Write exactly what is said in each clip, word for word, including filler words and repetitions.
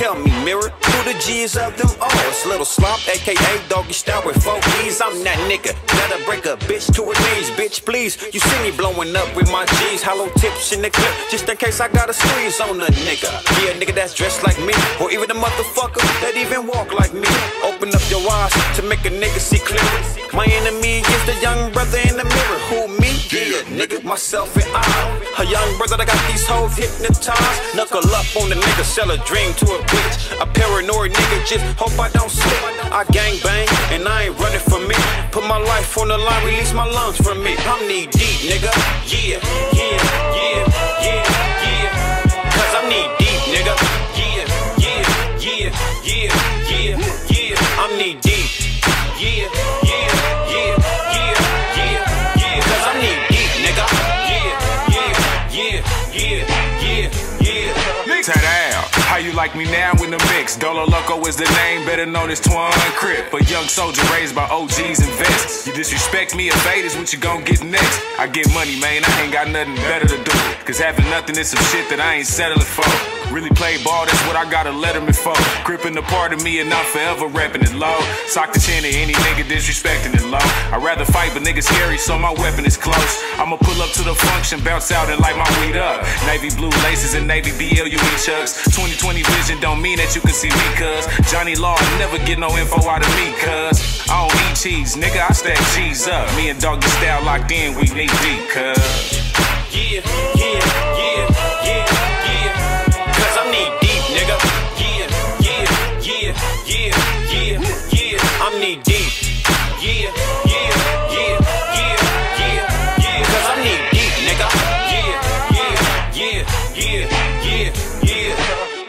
Tell me, mirror, who the G's of them all? It's Little Slop, aka Doggy Style with four E's. I'm that nigga that'll break a bitch to her knees. Bitch, please, you see me blowing up with my G's. Hollow tips in the clip, just in case I got a squeeze on a nigga. Yeah, a nigga that's dressed like me, or even a motherfucker that even walk like me. Open up your eyes to make a nigga see clearer. My enemy is the young brother in the mirror. Who, me? Yeah, nigga, myself and I. A young brother that got these hoes hypnotized. Knuckle up on the nigga, sell a dream to a bitch. A paranoid nigga, just hope I don't slip. I gang bang, and I ain't running from me. Put my life on the line, release my lungs from me. I'm knee deep, nigga. Yeah, yeah, yeah, yeah, yeah. Cause I'm knee deep, nigga. Yeah, yeah, yeah, yeah, yeah, yeah. I'm knee deep. Yeah, yeah, yeah, yeah, yeah, yeah. Cause I'm knee deep, nigga. Yeah, yeah, yeah, yeah, yeah, yeah. Ta-da! How you like me now in the mix? Dolo Loco is the name, better known as Twan Crip. A young soldier raised by O Gs and vets. You disrespect me or fade is what you gon' get next. I get money, man, I ain't got nothing better to do. Cause having nothing is some shit that I ain't settling for. Really play ball, that's what I got a letterman for. Gripping the part of me and I'm forever repping it low. Sock the chin to any nigga disrespecting it low. I'd rather fight, but niggas scary, so my weapon is close. I'ma pull up to the function, bounce out and light my weed up. Navy blue laces and Navy B L U E chucks. twenty twenty vision don't mean that you can see me, cuz Johnny Law never get no info out of me, cuz I don't eat cheese, nigga, I stack cheese up. Me and Doggy Style locked in, we knee deep, cuz Yeah, yeah, yeah, yeah, yeah. Cause I'm knee deep, nigga. Yeah, yeah, yeah, yeah, yeah, yeah. I'm knee deep. Yeah, yeah, yeah, yeah, yeah, yeah. Cause I'm knee deep, nigga. Yeah, yeah, yeah, yeah, yeah, yeah.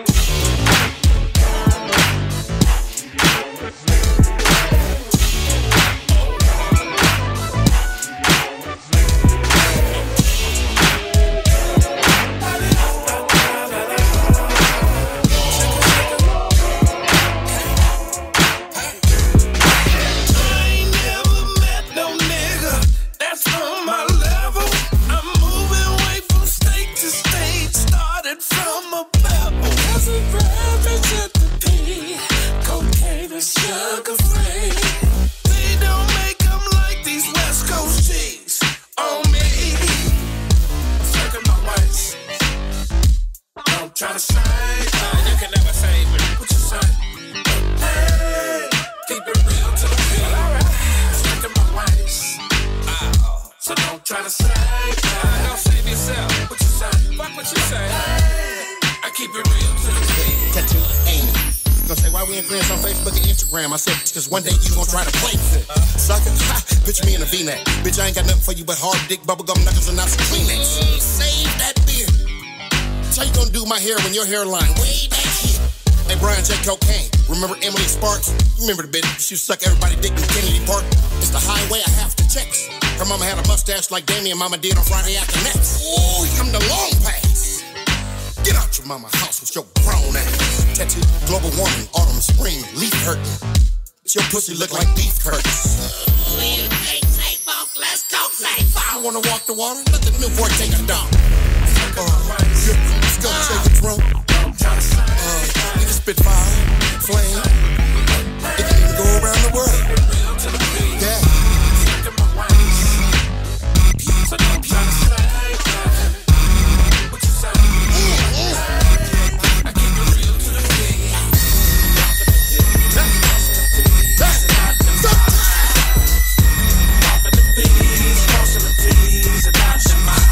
Try to save, uh, you can never save me. What you say? Hey, keep it real to the beat. Alright, stuck in my waist. Oh, so don't try to save, uh, don't save yourself. What you say? Fuck what you say. Hey, I keep it real to the beat. Tattoo, ain't it? Gonna say why we ain't friends on Facebook and Instagram. I said cause one day you gon' try to play fit. Uh, Sucker, ha, picture me in a V-neck. Bitch, I ain't got nothing for you but hard dick, bubblegum knuckles, and not some Kleenex. Save that beer. How you gonna do my hair when your hairline way back here? Hey, Brian, check cocaine. Remember Emily Sparks? Remember the bitch? She suck everybody dick in Kennedy Park. It's the highway I have to text. Her mama had a mustache like Damien Mama did on Friday after next. Ooh, I'm the long pass. Get out your mama house with your grown ass. Tattoo, global warming, autumn, spring, leaf hurting. Your pussy look like beef curtains. Ooh, you take safe off, let's go safe off. I wanna walk the water, let the new boy take a dump. Uh, yeah, let's go take a drunk. Uh, you can spit fire, flame. It can even go around the world. Yeah. So don't try to say, what you say? I keep it real to the beat. Dropping the beats, crossing the T's, and out your mind.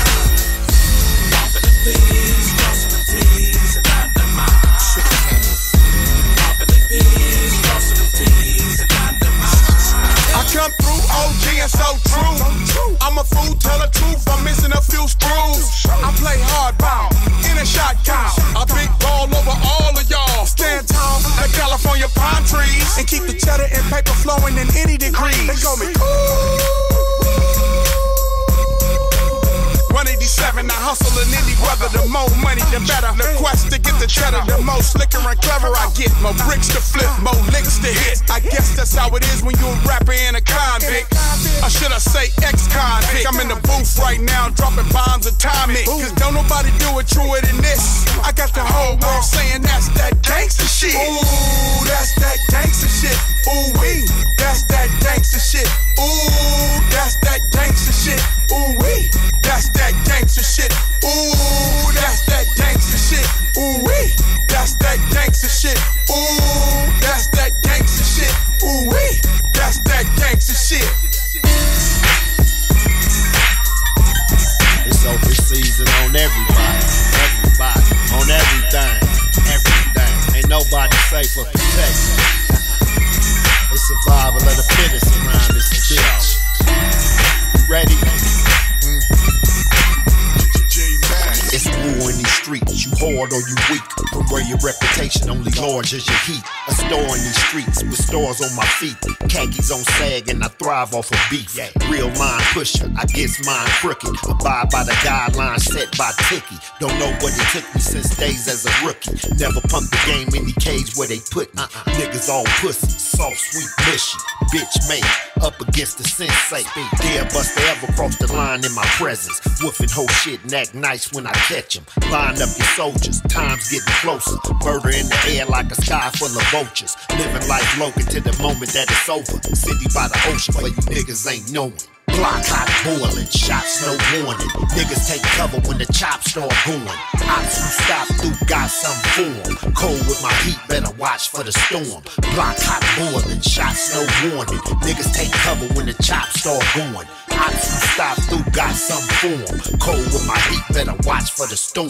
Please, crossing the T's and not the mouth. Dropping the P's, crossing the T's and not the mouth. I come through O G and so true. I'm a fool, tell the truth, I'm missing a few screws. I play hardball, in a shot count. A big ball over all of y'all. Stand tall like California palm trees. And keep the cheddar and paper flowing in any degree. They call me cool. one eighty-seven, I hustle in any weather. The more money, the better. The quest to get the cheddar. The more slicker and clever I get. More bricks to flip, more licks to hit. I guess that's how it is when you a rapper and a convict. Or should I say ex-convict? I'm in the booth right now, dropping bombs atomic. Cause don't nobody do it truer than this. I got the whole world saying that's that gang. shit. Ooh, that's that gangsta shit. Ooh wee, that's that gangsta shit. Ooh, that's that gangsta shit. Ooh wee, that's that gangsta shit. Ooh, that's that gangsta shit. Ooh wee, that's that gangsta shit. Ooh, that's that gangsta shit. Ooh wee, that's that gangsta shit. It's open season on everybody, everybody, on everything, everything. Ain't nobody safe or protected. It's survival of the fittest around this bitch. Ready? Mm. It's war in these streets, you hard or you weak. From where your reputation only large as your heat. A store in these streets with stores on my feet. Khakis on sag and I thrive off of beef. Real line pusher, I guess mine crooked. Abide by the guidelines set by Tiki. Don't know what it took me since days as a rookie. Never pumped the game in the cage where they put me. Uh-uh. Niggas all pussy, soft, sweet, mushy. Bitch made up against the sensei. Dare buster ever cross the line in my presence. Woofing whole shit and act nice when I catch him. Line up your soldiers, time's getting closer. Murder in the air like a sky full of vultures. Living life Logan to the moment that it's over. City by the ocean where you niggas ain't knowing. Block hot boiling, shots no warning. Niggas take cover when the chops start going. Ops who stop through got some form. Cold with my heat, better watch for the storm. Block hot boiling, shots no warning. Niggas take cover when the chops start going. Ops who stop through got some form. Cold with my heat, better watch for the storm.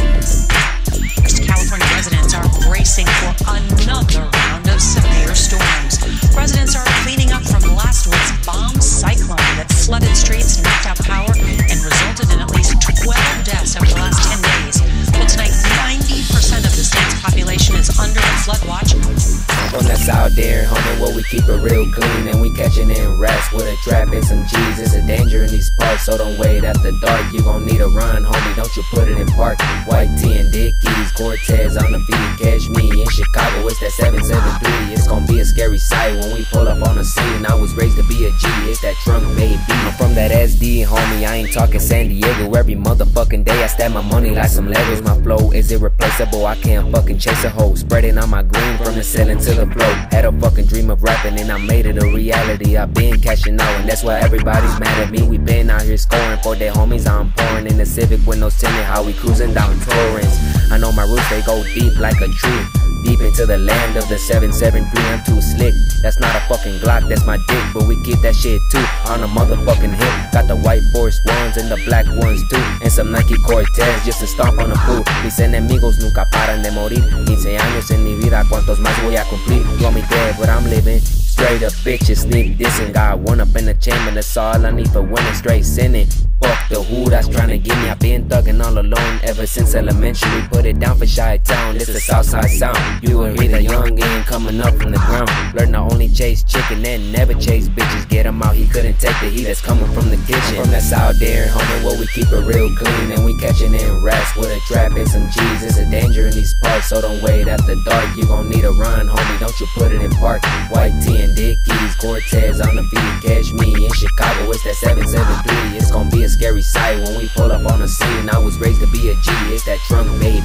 California residents are bracing for another round of severe storms. Residents are cleaning up from last week's bomb cyclone that flooded streets and knocked out power and resulted in at least twelve deaths over the last ten days. Well, tonight, ninety percent of the state's population is under a flood watch. When that's out there, homie, where we keep it real clean and we catching in rats with a trap and some G's. It's a danger in these parts, so don't wait after dark. You gon' need a run, homie, don't you put it in park. White tee and Dickies, Cortez on the feet. Catch me in Chicago, it's that seven seven three. It's gon' be a scary sight when we pull up on the scene. I was raised to be a G, it's that trunk baby. I'm from that S D, homie, I ain't talking San Diego. Every motherfucking day I stack my money like some Legos. My flow is irreplaceable, I can't fucking chase a hoe. Spreading on my green from the ceiling to the flow. Had a fucking dream of rapping and I made it a reality. I've been cashing out and that's why everybody's mad at me. We been out here scoring for their homies. I'm pouring in the Civic with no timid. How we cruising down Torrance. I know my roots, they go deep like a tree. Deep into the land of the seven seven three. I'm too slick. That's not a fucking Glock, that's my dick. But we keep that shit too on a motherfucking hip. Got the white Force ones and the black ones too. And some Nike Cortez just to stomp on the food. Mis enemigos nunca paran de morir. quince años en mi vida, cuantos más voy a cumplir. You want me dead, but I'm living. Straight up bitches, sneak dissing. Got one up in the chamber, that's all I need for winning. Straight sinning. Fuck the who that's trying to get me. I've been thugging all alone ever since elementary. Put it down for Chi-Town, this the Southside sound. You will hear the youngin' coming up from the ground. Learn to only chase chicken and never chase bitches. Get him out, he couldn't take the heat that's coming from the kitchen. From that's out there, homie, where we keep it real clean and we catching in rats with a trap and some G's. It's a danger in these parts, so don't wait after dark. You gon' need a run, homie, don't you put it in park. White tee and Dickies, Cortez on the feet. Catch me in Chicago, it's that seven seven three. It's gon' be a scary sight when we pull up on the scene. I was raised to be a G, it's that trunk baby.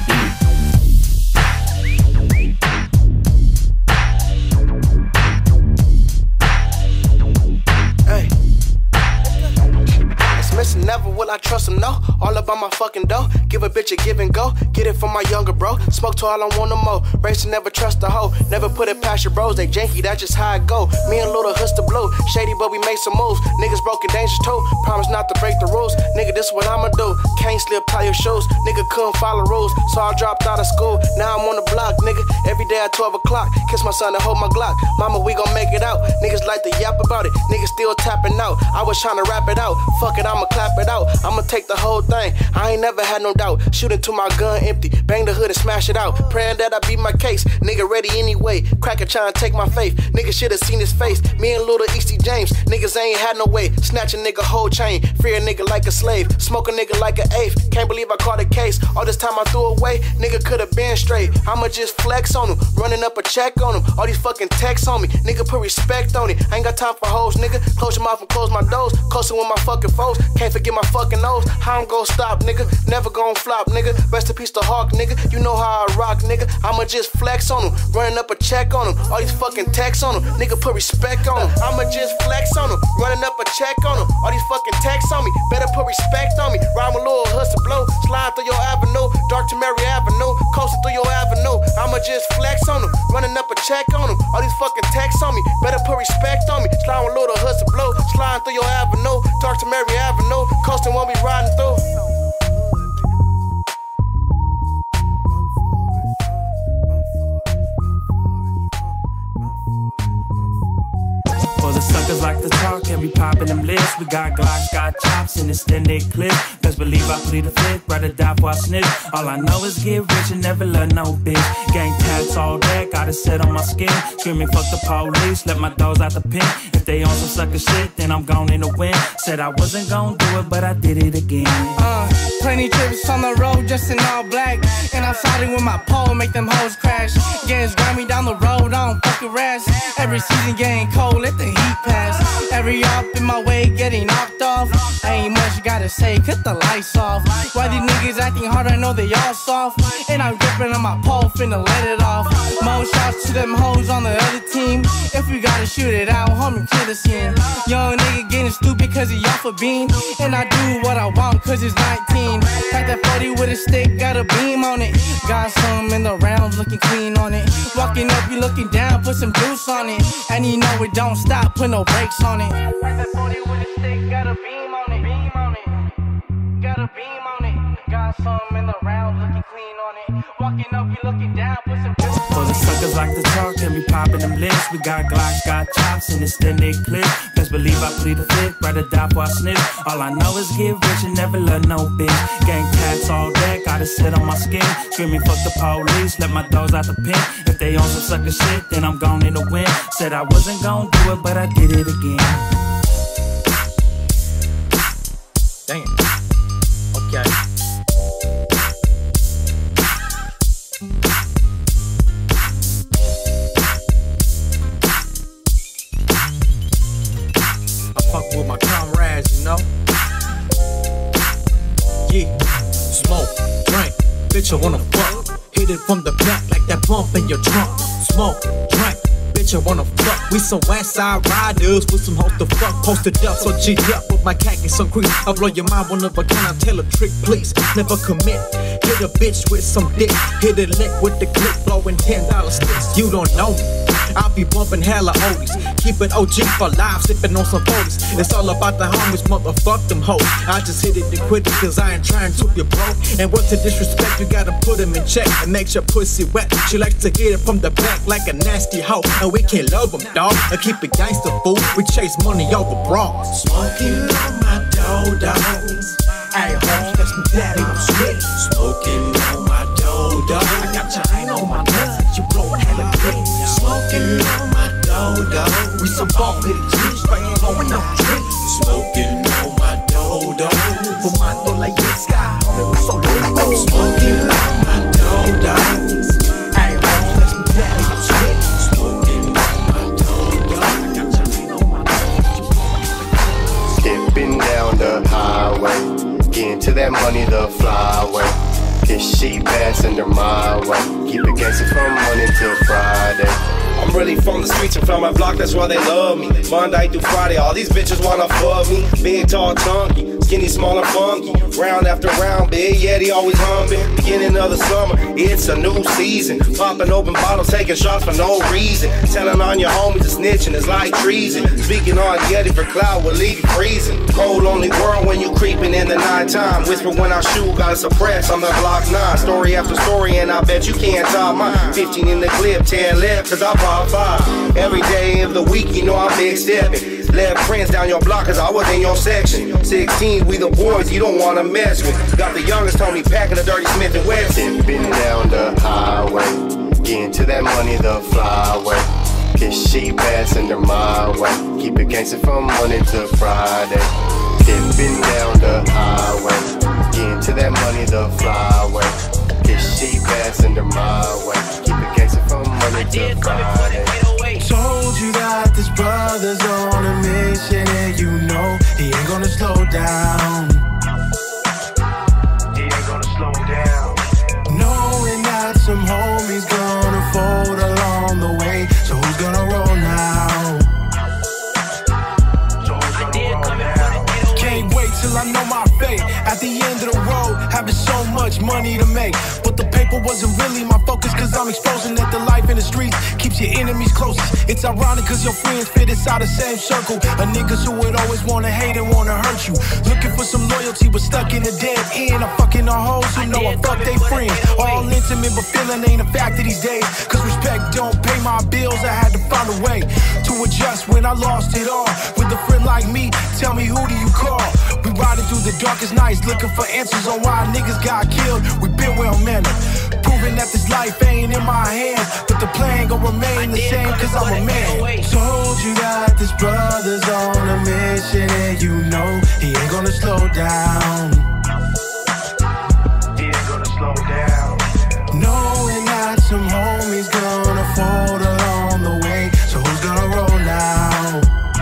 Hey, it's missing, never will I trust him, no. All about my fucking dough. Give a bitch a give and go. Get it from my younger bro. Smoke till I don't want no more. Race to never trust a hoe. Never put it past your bros. They janky, that's just how it go. Me and Luda Husta Blue. Shady, but we made some moves. Niggas broken dangerous too. Promise not to break the rules. Nigga, this what I'ma do. Can't slip, tie your shoes. Nigga couldn't follow rules. So I dropped out of school. Now I'm on the block, nigga. Every day at twelve o'clock. Kiss my son and hold my Glock. Mama, we gon' make it out. Niggas like to yap about it. Niggas still tapping out. I was trying to rap it out. Fuck it, I'ma clap it out. I'ma take the whole thing. I ain't never had no doubt. Shooting to my gun empty. Bang the hood and smash it out. Praying that I beat my case. Nigga ready anyway. Cracker trying to take my faith. Nigga should've seen his face. Me and Little E C James. Niggas ain't had no way. Snatch a nigga whole chain. Free a nigga like a slave. Smoke a nigga like an eighth. Can't believe I caught a case. All this time I threw away. Nigga could've been straight. I'ma just flex on him. Running up a check on him. All these fucking texts on me. Nigga put respect on it. I ain't got time for hoes, nigga. Close your mouth and close my doors. Closer with my fucking foes. Can't forget my fucking fucking knows how I'm gon' stop, nigga. Never gon' flop, nigga. Rest in peace to Hawk, nigga. You know how I rock, nigga. I'ma just flex on him, running up a check on him. All these fucking texts on him, nigga, put respect on him. I'ma just flex on him, running up a check on him. All these fucking texts on me, better put respect on me. Rhyme a little hustle blow, slide through your avenue, dark to Mary Avenue, coasting through your avenue. I'ma just flex on him, running up a check on him. All these fucking texts on me, better put respect on me. Slide a little hustle blow, sliding through your avenue, dark to Mary Avenue, coasting when we riding through. For the suckers like to talk and be popping them lips, we got Glocks, got chops in extended clip. Best believe I plead the fifth, rather die for I snitch. All I know is get rich and never love no bitch. Gang tats all that, got it set on my skin. Screaming fuck the police, let my dogs out the pen. If they on some sucker shit, then I'm gone in the wind. Said I wasn't gonna do it, but I did it again. Uh, plenty trips on the road, just in all black. And I'm siding with my pole, make them hoes crash. Getting grimy down the road, I don't fucking rest. Every season getting cold, let the heat pass. Every up in my way, getting knocked off. Ain't much you gotta say, cut the lights off. Why these niggas acting hard, I know they all soft. And I'm gripping on my pole, finna let it off. More shots to them hoes on the other team. If we gotta shoot it out, homie, clear the scene. Young nigga getting stupid cause he off a beam. And I do what I want cause it's nineteen. Pack that forty with a stick, got a beam on it. Got some in the rounds, looking clean on it. Walking up, you looking down, put some juice on it. And you know it don't stop, put no brakes on it. Pack that forty with a stick, got a beam on it. Beam on it. Got a beam on it. Got some in the rounds, looking clean on it. Walking up, you looking down, put some juice on it. For the suckers like to talk and be popping them lips, we got Glocks, got chops in extended clip. Best believe I plead the fifth, rather die for I snitch. All I know is get rich and never love no bitch. Gang tats all that, got it set on my skin. Screaming fuck the police, let my dogs out the pen. If they on some sucker shit, then I'm gone in the wind. Said I wasn't gonna do it, but I did it again. Damn. Okay. Fuck with my comrades, you know? Yeah, smoke, drink, bitch, I wanna fuck. Hit it from the back like that bump in your trunk. Smoke, drink, bitch, I wanna fuck. We some west side riders with some hoes to fuck. Posted up, so G up with my khaki, some crease. I blow your mind, one of a kind, I tell a trick, please. Never commit. Hit a bitch with some dick. Hit a lick with the clip, blowing ten dollar sticks. You don't know me. I'll be bumping hella oldies. Keep it O G for life, sipping on some forties. It's all about the homies, motherfuck them hoes. I just hit it and quit it cause I ain't trying to get broke. And what's the disrespect, you gotta put him in check and make your pussy wet. She likes to get it from the back like a nasty hoe. And we can't love them, dawg, and keep it gangster, fool. We chase money over broad. Smoking on my dough, dogs. Hey, hoes, that's my daddy, I'm sweet. Smoking on my dough, dog. I got chain on my nuts, you blowin' hella green. Smoking on my dough, dog. We some ball little G's, straight blowing up trees. Smoking on my dough, dog. Fumando like this guy, homie, so low. Smoking on my dough, dog. Hey, hoes, that's my daddy, I'm sweet. Smoking on my dough, dog. I got chain on my nuts, you blowin' hella green. Skipping down the highway. Getting to that money the flyway. This sheep ass under my way. Keep it gangster from Monday till Friday. I'm really from the streets and from my block, that's why they love me. Monday through Friday, all these bitches wanna fuck me. Big, tall, chunky, skinny, small and funky. Round after round, Big Yeti always humping. Beginning of the summer, it's a new season. Popping open bottles, taking shots for no reason. Telling on your homies to snitching is like treason. Speaking on Yeti for cloud will leave you freezing. Cold only world when you creeping in the nighttime. Whisper when I shoot, gotta suppress, I'm the block nine. Story after story and I bet you can't top mine. Fifteen in the clip, ten left, cause I pop five. Every day of the week, you know I'm big stepping. Left friends down your block cause I was in your section. Sixteen, we the boys you don't wanna mess with. Got the youngest Tony packing a dirty Smith and Wesson. Tipping down the highway. Getting to that money the flyway. Kiss sheep ass under my way. Keep it gangster from Monday to Friday. Tipping down the highway. Getting to that money the flyway. Kiss sheep ass under my way. Keep it gangster from Monday to Friday. Told you that this brother's on a mission, and you know he ain't gonna slow down. having so much money to make. But the paper wasn't really my focus, cause I'm exposing that the life in the streets keeps your enemies closest. It's ironic cause your friends fit inside the same circle of niggas who would always wanna hate and wanna hurt you. Looking for some loyalty but stuck in a dead end. I'm fucking the hoes who know I fuck they friends. All intimate but feeling ain't a factor these days, cause respect don't pay my bills. I had to find a way to adjust when I lost it all. With a friend like me, tell me who do you call? We riding through the darkest nights looking for answers on why niggas got killed. We been well mannered, proving that this life ain't in my hands, but the plan gon' remain the same cause I'm a man. Told you that this brother's on a mission, and you know he ain't gonna slow down. He ain't gonna slow down. Knowing that some homies gonna fold along the way, so who's gonna roll now?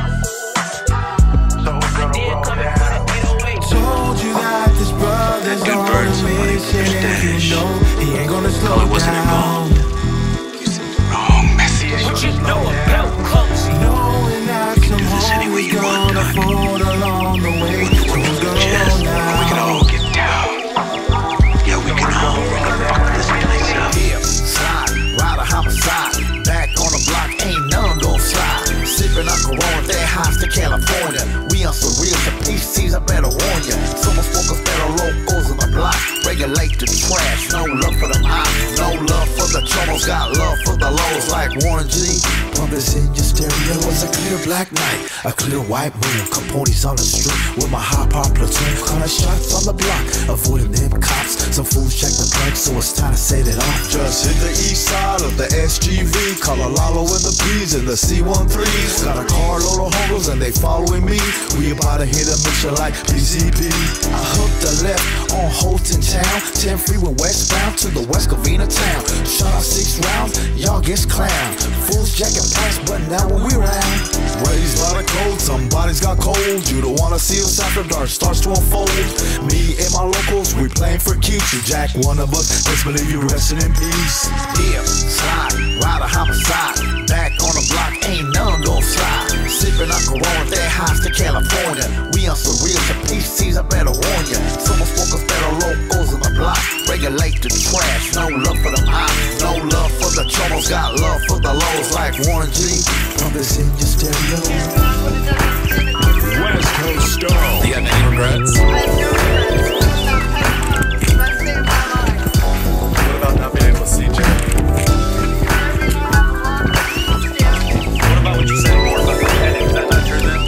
So who's gonna roll down? Told you that this brother's on a mission, and you know he ain't gonna slow down. Wasn't involved. You said the wrong message. What you know about close? Knowing that some homies gonna fold along the way, so who's gonna roll now? We can all get down. Yeah, we can all fuck this place up. Yeah, slide, ride a homicide, back on the block, ain't none gon' slide. Sipping on Corona, that house to California. We on some real some P Cs, I better warn ya. Some smokers that are locals on the block. Regulate the trash, no love for them highs, no love for the troubles, got love for the lows like Warren G. Pump this in your stereo. It was a clear black night, a clear white moon. Capone's on the street with my high power platoon. Calling shots on the block, avoiding them cops. Some fools check the brakes, so it's time to set it off. Just hit the east side of the S G V. Call a Lalo in the P's and the C thirteens. Got a carload of hungers and they following me. We about to hit a mission like P C P. I hooked a left on Holton Town, ten freeway westbound to the West Covina town. Shot out six rounds, y'all gets clown. Fools jacking past, but now when we round, raised by the cold, somebody's got cold. You don't wanna see us after dark starts to unfold. Me and my locals, we playing for keeps. You jack one of us, let's believe you resting in peace. Yeah, slide, ride a homicide, back on the block, ain't none gon' slide. Sipping on Corona, that house to California. We on some real some P Cs, I better warn ya. Some smokers that are locals on the block. Regulate the trash, no love for them highs, no love for the troubles, got love for the lows like Warren G. Pump this in your stereo. West Coast Stone. Do you have any regrets? What about not being able to see Jay? What about what you said more about the headache? Is that not true then?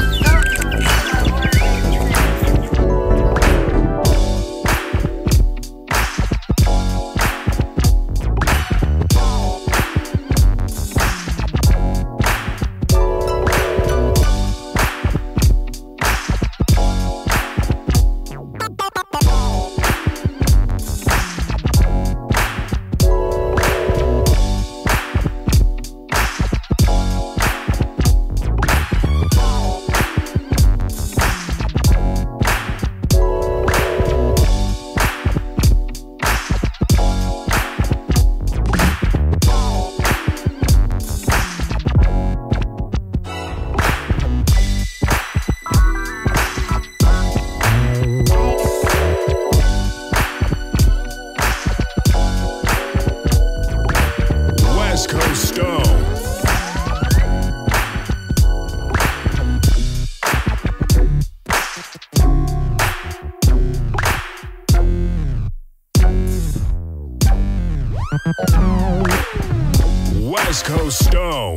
West Coast Stone.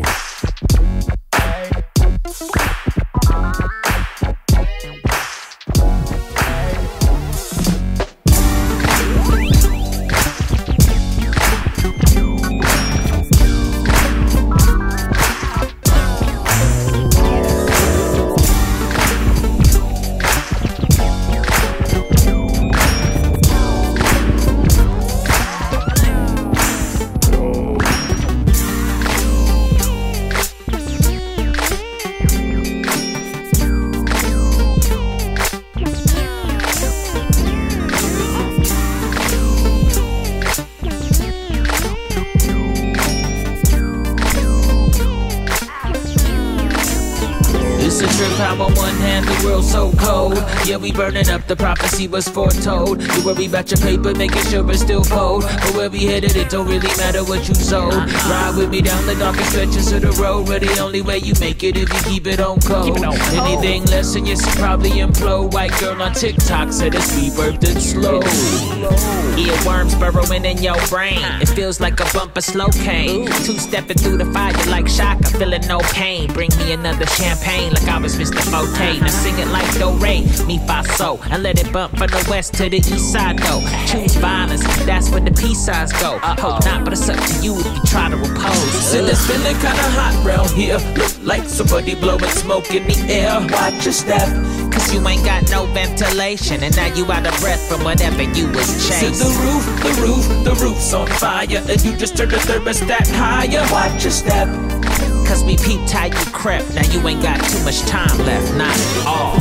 man, the world's so cold. Yeah, we burning up, the prophecy was foretold. You worry about your paper, making sure it's still cold. But where we headed, it don't really matter what you sold. Ride with me down the darkest stretches of the road, where the only way you make it if you keep it on code. Anything less than you should probably implode. White girl on TikTok said it's rebirthed and slow. Earworms burrowing in your brain. It feels like a bump of slow cane. Two-stepping through the fire like shock, I'm feeling no pain. Bring me another champagne like I was Mister Forte. Now sing it like do re, mi fa so, and let it bump from the west to the east side though. Choose violence, that's where the peace signs go. Hope not, but it's up to you if you try to oppose. Said it's feeling kinda hot round here. Look like somebody blowing smoke in the air. Watch your step, cause you ain't got no ventilation, and now you out of breath from whatever you was chasing. So the roof, the roof, the roof's on fire, and you just turned the thermostat higher. Watch your step, cause we peeped how you crept. Now you ain't got too much time left, not at all.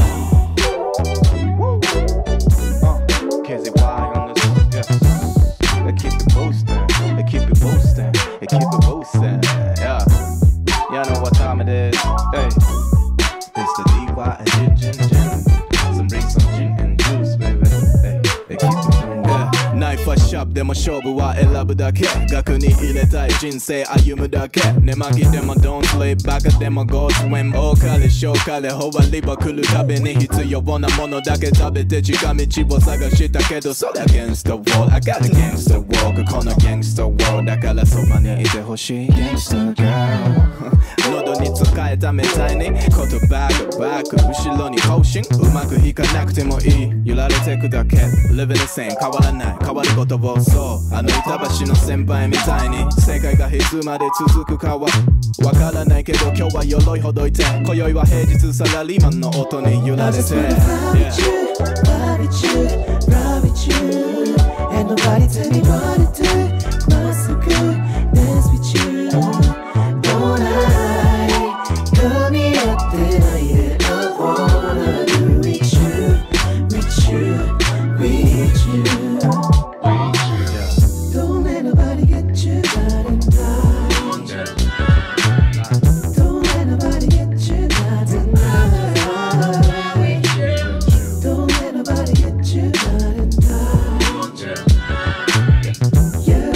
K Z Y on this one, yes. They keep it boosting, they keep it boosting, they keep it boosting, yeah. Y'all know what time it is, hey. It's the D Y and gin, gin, gin. Some bring some gin and juice, baby, hey. They keep it booming, yeah. ナイフはシャープでも勝負は選ぶだけ。額に入れたい人生歩むだけ。寝巻きでも don't sleep バカでも go swim 多かれ少かれ終わりは来るたびに必要なものだけ食べて近道を探したけどそれ against the wall I got a gangster walk この gangster wall だからそばにいてほしい gangster girl 喉に使えたみたいに言葉がバック後ろに更新うまくいかなくてもいい揺られてくだけ living the same 変わらない変わることをそうあの板橋の先輩みたいに世界がいつまで続くかはわからないけど今日は鎧ほどいて今宵は平日サラリーマンの音に揺られて Ride with you, ride with you Ain't nobody tell me what to do What's so good, dance with you Don't I Cut me up there, yeah I wanna do with you, with you, with you Don't let nobody get you down and down Don't let nobody get you down and down Don't let nobody get you down and down Yeah,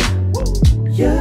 yeah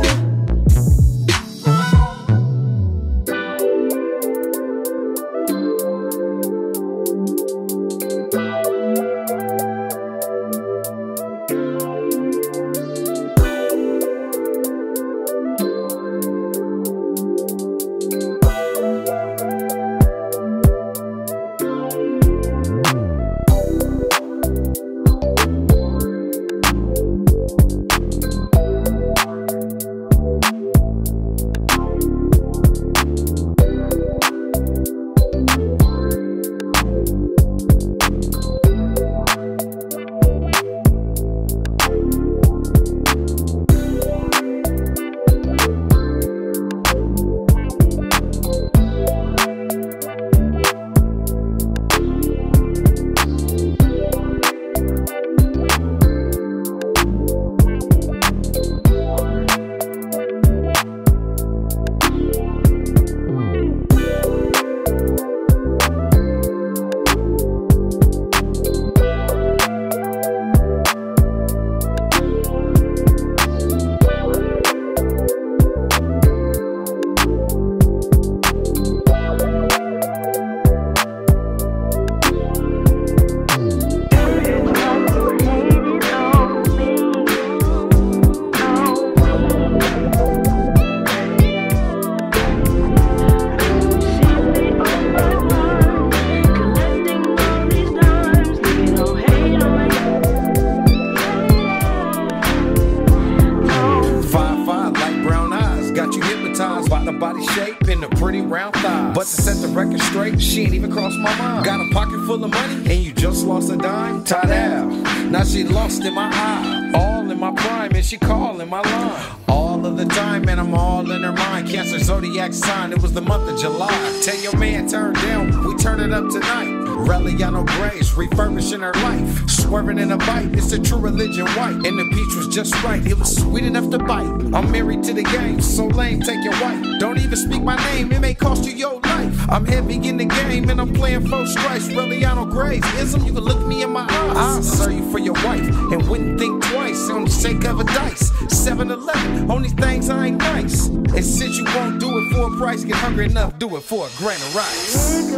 Now she lost in my eye, all in in my prime and she calling my line. All of the time, man, I'm all in her mind. Cancer zodiac sign, it was the month of July. Tell your man, turn down, we turn it up tonight. Reliano Grace, refurbishing her life. Swerving in a bite, it's a true religion white. And the peach was just right, it was sweet enough to bite. I'm married to the game, so lame, take your wife. Don't even speak my name, it may cost you your life. I'm heavy in the game, and I'm playing four strikes. Reliano Grace, ism, you can look me in my eyes. I'll serve you for your wife, and wouldn't think twice on the sake of a dice. seven eleven, only things I ain't nice. And since you won't do it for a price, get hungry enough, do it for a grain of rice.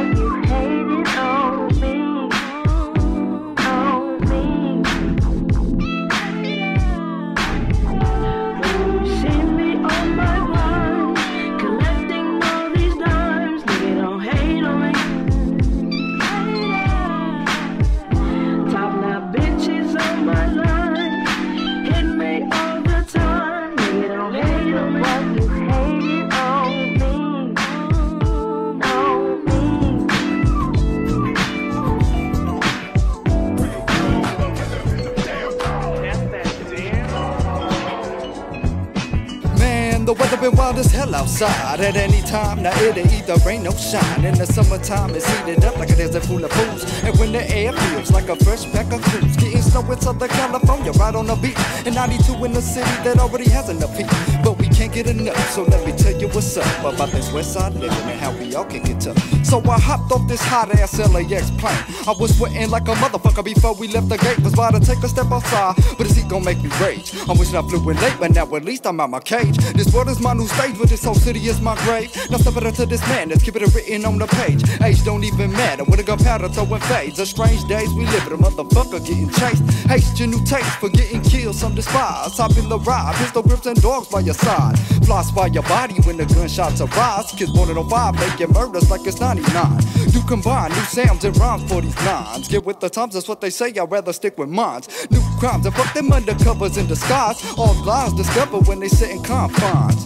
The weather been wild as hell outside. At any time, now it'll either rain or shine. In the summertime, it's heated up like a desert full of fools. And when the air feels like a fresh pack of cruise, getting snow in Southern California, right on the beach. And ninety-two in the city that already has enough heat. But we can't get enough, so let me tell you what's up about this west side living and how we all can get tough. So I hopped off this hot ass L A X plane. I was sweating like a motherfucker before we left the gate. Was about to take a step outside, but this heat gon' make me rage. I wish I flew in late, but now at least I'm out my cage. This world is my new stage, but this whole city is my grave. Now step it up to this man, let's keep it written on the page. Age don't even matter, with a gunpowder throwing fades. The strange days we live, with a motherfucker getting chased. Haste your new taste for getting killed, some despise. Hop in the ride, pistol grips and dogs by your side. Floss by your body when the gunshots arise. Kids born in oh five, making murders like it's ninety-nine. You combine new sounds and rhymes for these lines. Get with the times, that's what they say, I'd rather stick with mines. New crimes, and fuck them undercovers in disguise. All lies discovered when they sit in confines.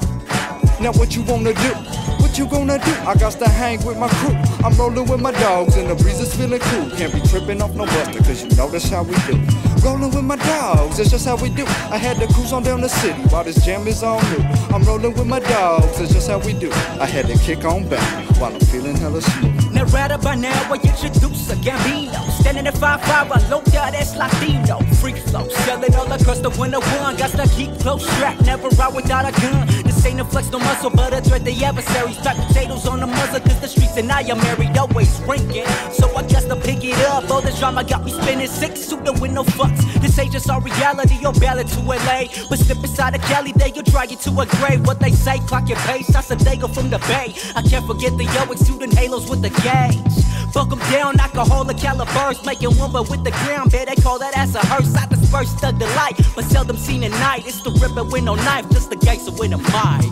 Now what you wanna do? What you gonna do? I got to hang with my crew. I'm rolling with my dogs and the breeze is feeling cool. Can't be tripping off no buster, cause you know that's how we do. Rolling with my dogs, that's just how we do. I had to cruise on down the city while this jam is on new. I'm rolling with my dogs, that's just how we do. I had to kick on back while I'm feeling hella smooth. Now right by now I introduce a Gambino. Standing at five five, I low down, that's Latino. Free flow, selling all across the window one. Got to keep close strapped, never ride without a gun. This ain't a flex, no muscle, but a threat the adversaries. Pack potatoes on the muzzle, cause the streets and I am married, always rinking. So I guess to pick it up, all the drama got me spinning six suited with no fucks. This ain't just our reality, or ballad to L A. But step inside a Cali, they will drag you to a grave. What they say, clock your pace, I said they go from the bay. I can't forget the yo exuding halos with the gauge. Fuck them down, alcoholic calibers, making one but with the ground, bear, they call that ass a hearse. I disperse thug delight, but seldom seen at night. It's the ripper with no knife, just the gangster with a mic.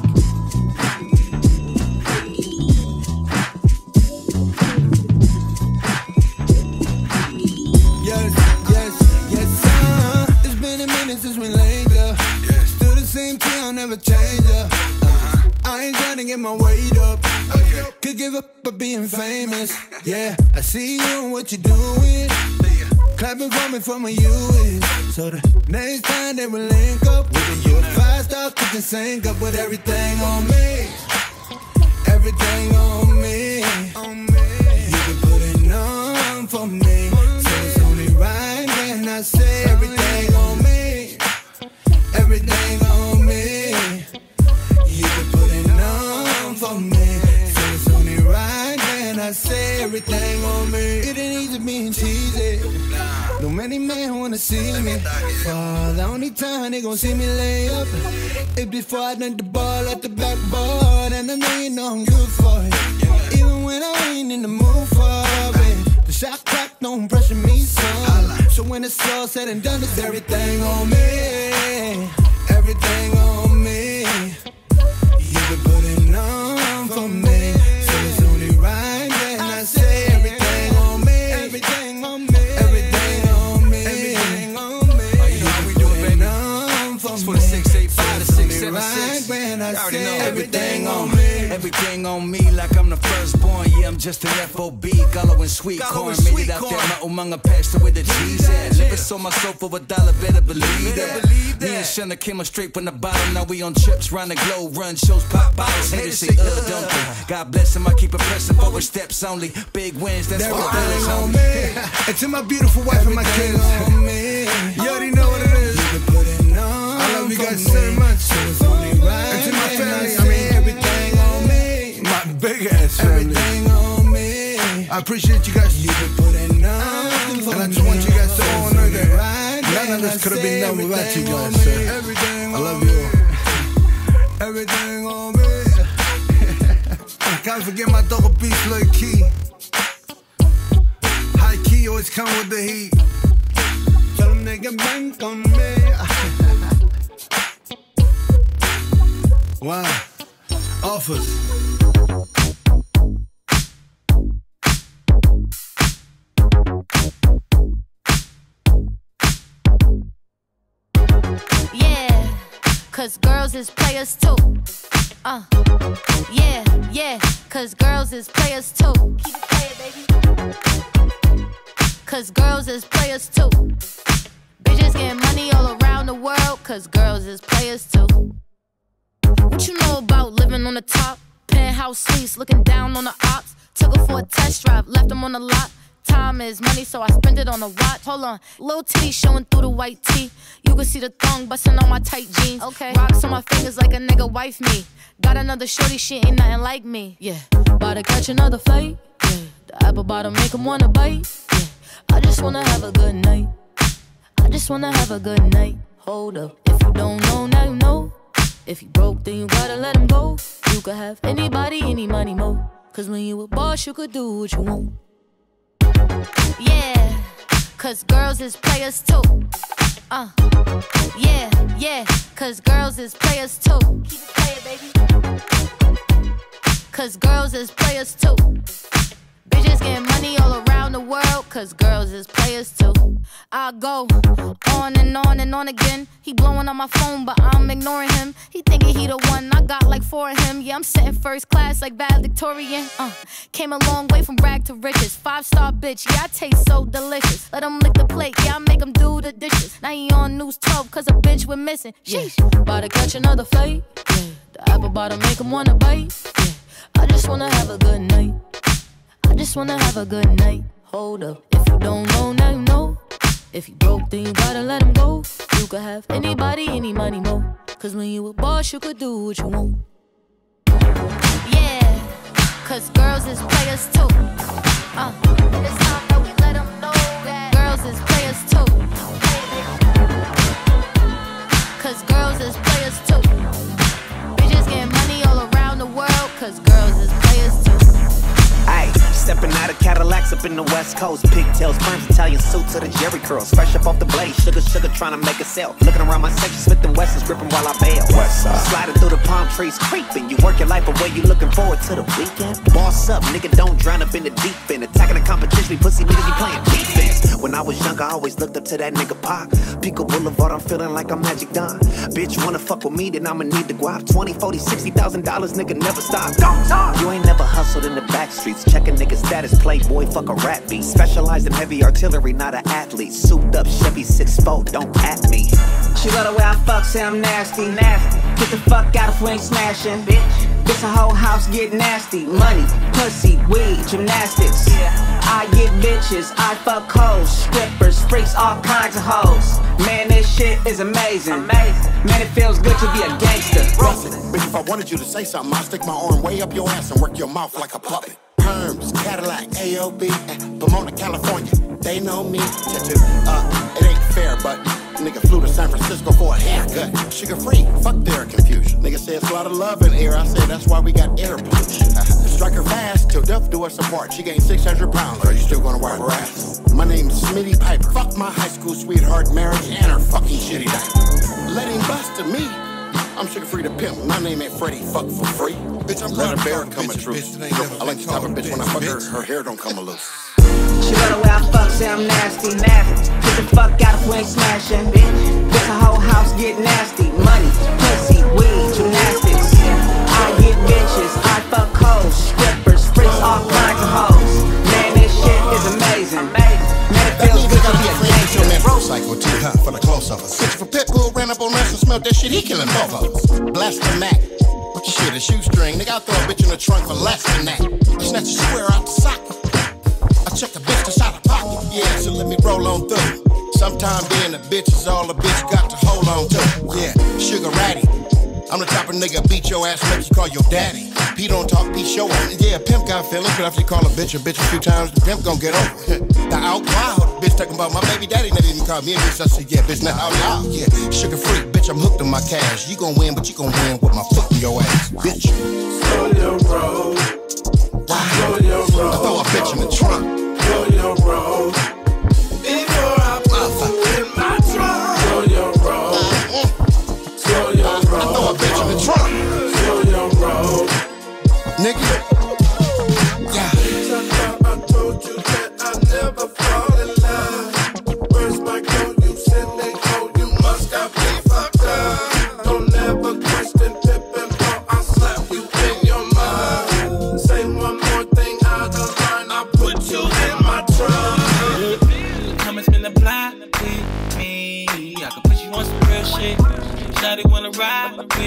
Yes, yes, yes, sir. It's been a minute since we linked up. Still the same town, never changed up. Uh-huh. I ain't trying to get my weight up. Okay. Could give up for being famous. Yeah, I see you and what you're doing. Clapping for me from where you is. So the next time they will link up with you, five star kitchen sink up with everything on me. Everything on me. On me. You been putting on for me. So it's only right when I say everything on me. Everything on me. You been putting on for me. So it's only right when I say everything on me. It ain't easy being cheesy. No many men wanna see me fall. The only time they gon' see me lay up is before I dunk the ball at the backboard. And I know you know I'm good for it, even when I ain't in the mood for it. The shot clock don't pressure me some. So when it's all said and done, it's everything on me. Everything on me. You've been putting on for me. So it's only right when I say everything on me. Everything on me. Right when I say everything on me, everything on me, like I'm the firstborn. Yeah, I'm I'm just an F O B, gallo and sweet corn. Made it out there, Ma'umanga pasta with the cheese. Yeah, never sold my soul for a dollar, better believe that. Me and Shunna came up straight from the bottom. Now we on trips round the globe, run shows, pop bottles. Haters say, uh, don't they? God bless him, I keep it pressing forward steps only. Big wins, that's what the feelings on me. And to my beautiful wife and my kids, you already know what it is. I love you guys so much. And to my family, I mean everything on me. My big ass family. Everything on me. I appreciate you guys. You been putting on. And I just want you guys to all know that none of this could have been done without you guys, sir. I love you all. Everything on me. Can't forget my dog beats low key. High key always come with the heat. Tell them they can bank on me. Wow. Offers. Yeah, cause girls is players too. Uh, yeah, yeah, cause girls is players too. Keep it playing, baby. Cause girls is players too. Bitches getting money all around the world, cause girls is players too. What you know about living on the top? Penthouse suites, looking down on the ops. Took her for a test drive, left them on the lot. Time is money, so I spend it on a watch. Hold on, little titty showing through the white tee. You can see the thong busting on my tight jeans. Okay, rocks on my fingers like a nigga wife me. Got another shorty, she ain't nothing like me. Yeah, about to catch another fight. Yeah, the apple bottom make him wanna bite. Yeah, I just wanna have a good night. I just wanna have a good night. Hold up, if you don't know, now you know. If you broke, then you gotta let him go. You could have anybody, any money, mo. Cause when you a boss, you could do what you want. Yeah, cause girls is players too. Uh, yeah, yeah, cause girls is players too. Keep it playing, baby. Cause girls is players too. Bitches getting money all around the world, cause girls is players too. I go on and on and on again. He blowing on my phone, but I'm ignoring him. He thinking he the one, I got like four of him. Yeah, I'm sitting first class like valedictorian. Uh, came a long way from rag to riches. Five star bitch, yeah, I taste so delicious. Let him lick the plate, yeah, I make him do the dishes. Now he on news twelve, cause a bitch went missing. Sheesh, about to catch another fight. Yeah, the apple bottom make him wanna bite. Yeah, I just wanna have a good night. I just wanna have a good night. Hold up, if you don't know, now you know. If you broke, then you gotta let him go. You could have anybody, any money, mo. Cause when you a boss, you could do what you want. Yeah, cause girls is players too. Uh, it's time that we let them know that girls is players too. Cause girls is players too. Bitches getting money all around the world, cause girls is players too. Ayy, stepping out of Cadillacs up in the West Coast. Pigtails, perms, Italian suits to the Jerry curls. Fresh up off the blade, sugar, sugar, trying to make a sale. Looking around my section, Smith and Wesson's gripping while I bail. Sliding through the palm trees, creeping. You work your life away, you looking forward to the weekend. Boss up, nigga, don't drown up in the deep end. Attacking the competition, pussy niggas be playing defense. When I was young, I always looked up to that nigga Pac. Pico Boulevard, I'm feeling like I'm Magic Don. Bitch, wanna fuck with me, then I'ma need the guap. twenty, forty, sixty thousand dollars, nigga, never stop. Don't talk. You ain't never hustled in the back streets. Checking niggas' status, playboy, fuck a rap beat. Specialized in heavy artillery, not an athlete. Souped up Chevy six four, don't at me. She love the way I fuck, say I'm nasty. Nasty. Get the fuck out if we ain't smashing. Bitch. This a whole house get nasty. Money, pussy, weed, gymnastics. Yeah. I get bitches, I fuck hoes, strippers, freaks, all kinds of hoes. Man, this shit is amazing. Amazing. Man, it feels good to be a gangster. Bitch, if I wanted you to say something, I'll stick my arm way up your ass and work your mouth like a puppet. Perms, Cadillac, A O B, Pomona, California. They know me. Uh, it ain't fair, but nigga flew to San Francisco for a haircut. Sugar free, fuck their confusion. Nigga said it's a lot of love in air. I said that's why we got air pollution. Strike her fast till death do us apart. She gained six hundred pounds. Are you still gonna wipe her ass? My name's Smitty Piper. Fuck my high school sweetheart marriage and her fucking shitty diaper. Let him bust to me. I'm sugar free to pimp. My name ain't Freddie. Fuck for free. Bitch, I'm let a bear come a truth. I like the type of bitch when I fuck her, her hair don't come a loose. She love the way I fuck, say I'm nasty. Nasty. Get the fuck out if we ain't smashing. Bitch. This a whole house get nasty. Money, pussy, weed, gymnastics. I get bitches, I fuck hoes, strippers, freaks, all kinds of of us. Bitch, if a pit bull ran up on us and smelled that shit, he killing both of us. Blast the Mac. Shit, a shoestring. Nigga, I throw a bitch in the trunk for less than that. I snatch a square out the socket. I check a bitch that's out of pocket. Yeah, so let me roll on through. Sometime being a bitch is all a bitch got to hold on to. Yeah, sugar ratty. I'm the type of nigga beat your ass, make you call your daddy. P don't talk, P show on. Yeah, pimp got feelings, but after you call a bitch a bitch a few times, the pimp gon' get over it. The out loud, bitch talking about my baby daddy never even called me a bitch. I said, yeah, bitch, not out loud. Yeah, sugar free, bitch, I'm hooked on my cash. You gon' win, but you gon' win with my foot in your ass, bitch. Slow your roll. Slow your roll. I throw a bitch in the trunk. Slow your roll. Before I put in my trunk. Slow your roll. Slow your roll. I throw a bitch in the trunk. Slow your roll. Nigga. Yeah. I told you that I never fall in love. Where's my code? You said they told you must have been fucked up. Don't ever question Pippin', bro. I'll slap you in your mind. Say one more thing out of line, I'll put you in my trunk. Come and spin the block with me. I can put you on some real shit. Shawty wanna ride with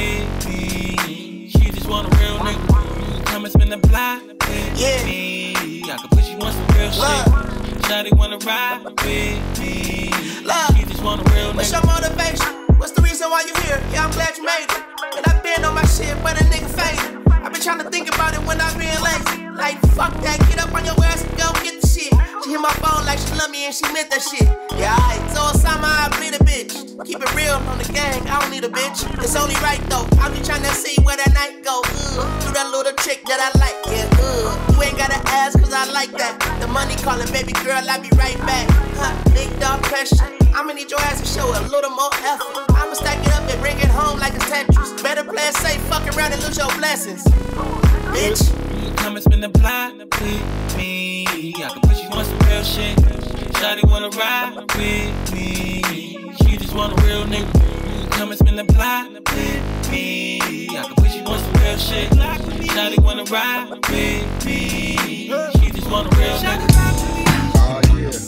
me. She just want a real nigga. Come and spin the block with yeah. me. I can put you on some real shit. Shawty wanna ride with me. Love. She just want a real nigga. What's your motivation? What's the reason why you here? Yeah, I'm glad you made it. And I've been on my shit, but a nigga faded. I've been trying to think about it when I've been lazy. Like, fuck that, get up on your ass and go get the shit. She hit my phone like she love me and she meant that shit. Yeah, alright, so Osama, I bleed a bitch. Keep it real on the gang, I don't need a bitch. It's only right though, I'm just trying to see where that night go. Uh, do that little trick that I like, yeah, uh. You ain't gotta ask cause I like that. The money calling, baby girl, I'll be right back. Huh, big dog pressure. I'ma need your ass to show a little more effort. I'ma stack it up and bring it home like a Tetris. Better play it safe, fuck around and lose your blessings. Bitch. Come and spin the block with me. I can put you on some real shit. Shawty wanna ride with me. She just want a real nigga. Come and spin the block with me. I can put you on some real shit. Shawty wanna ride with me. She just want a real nigga. Oh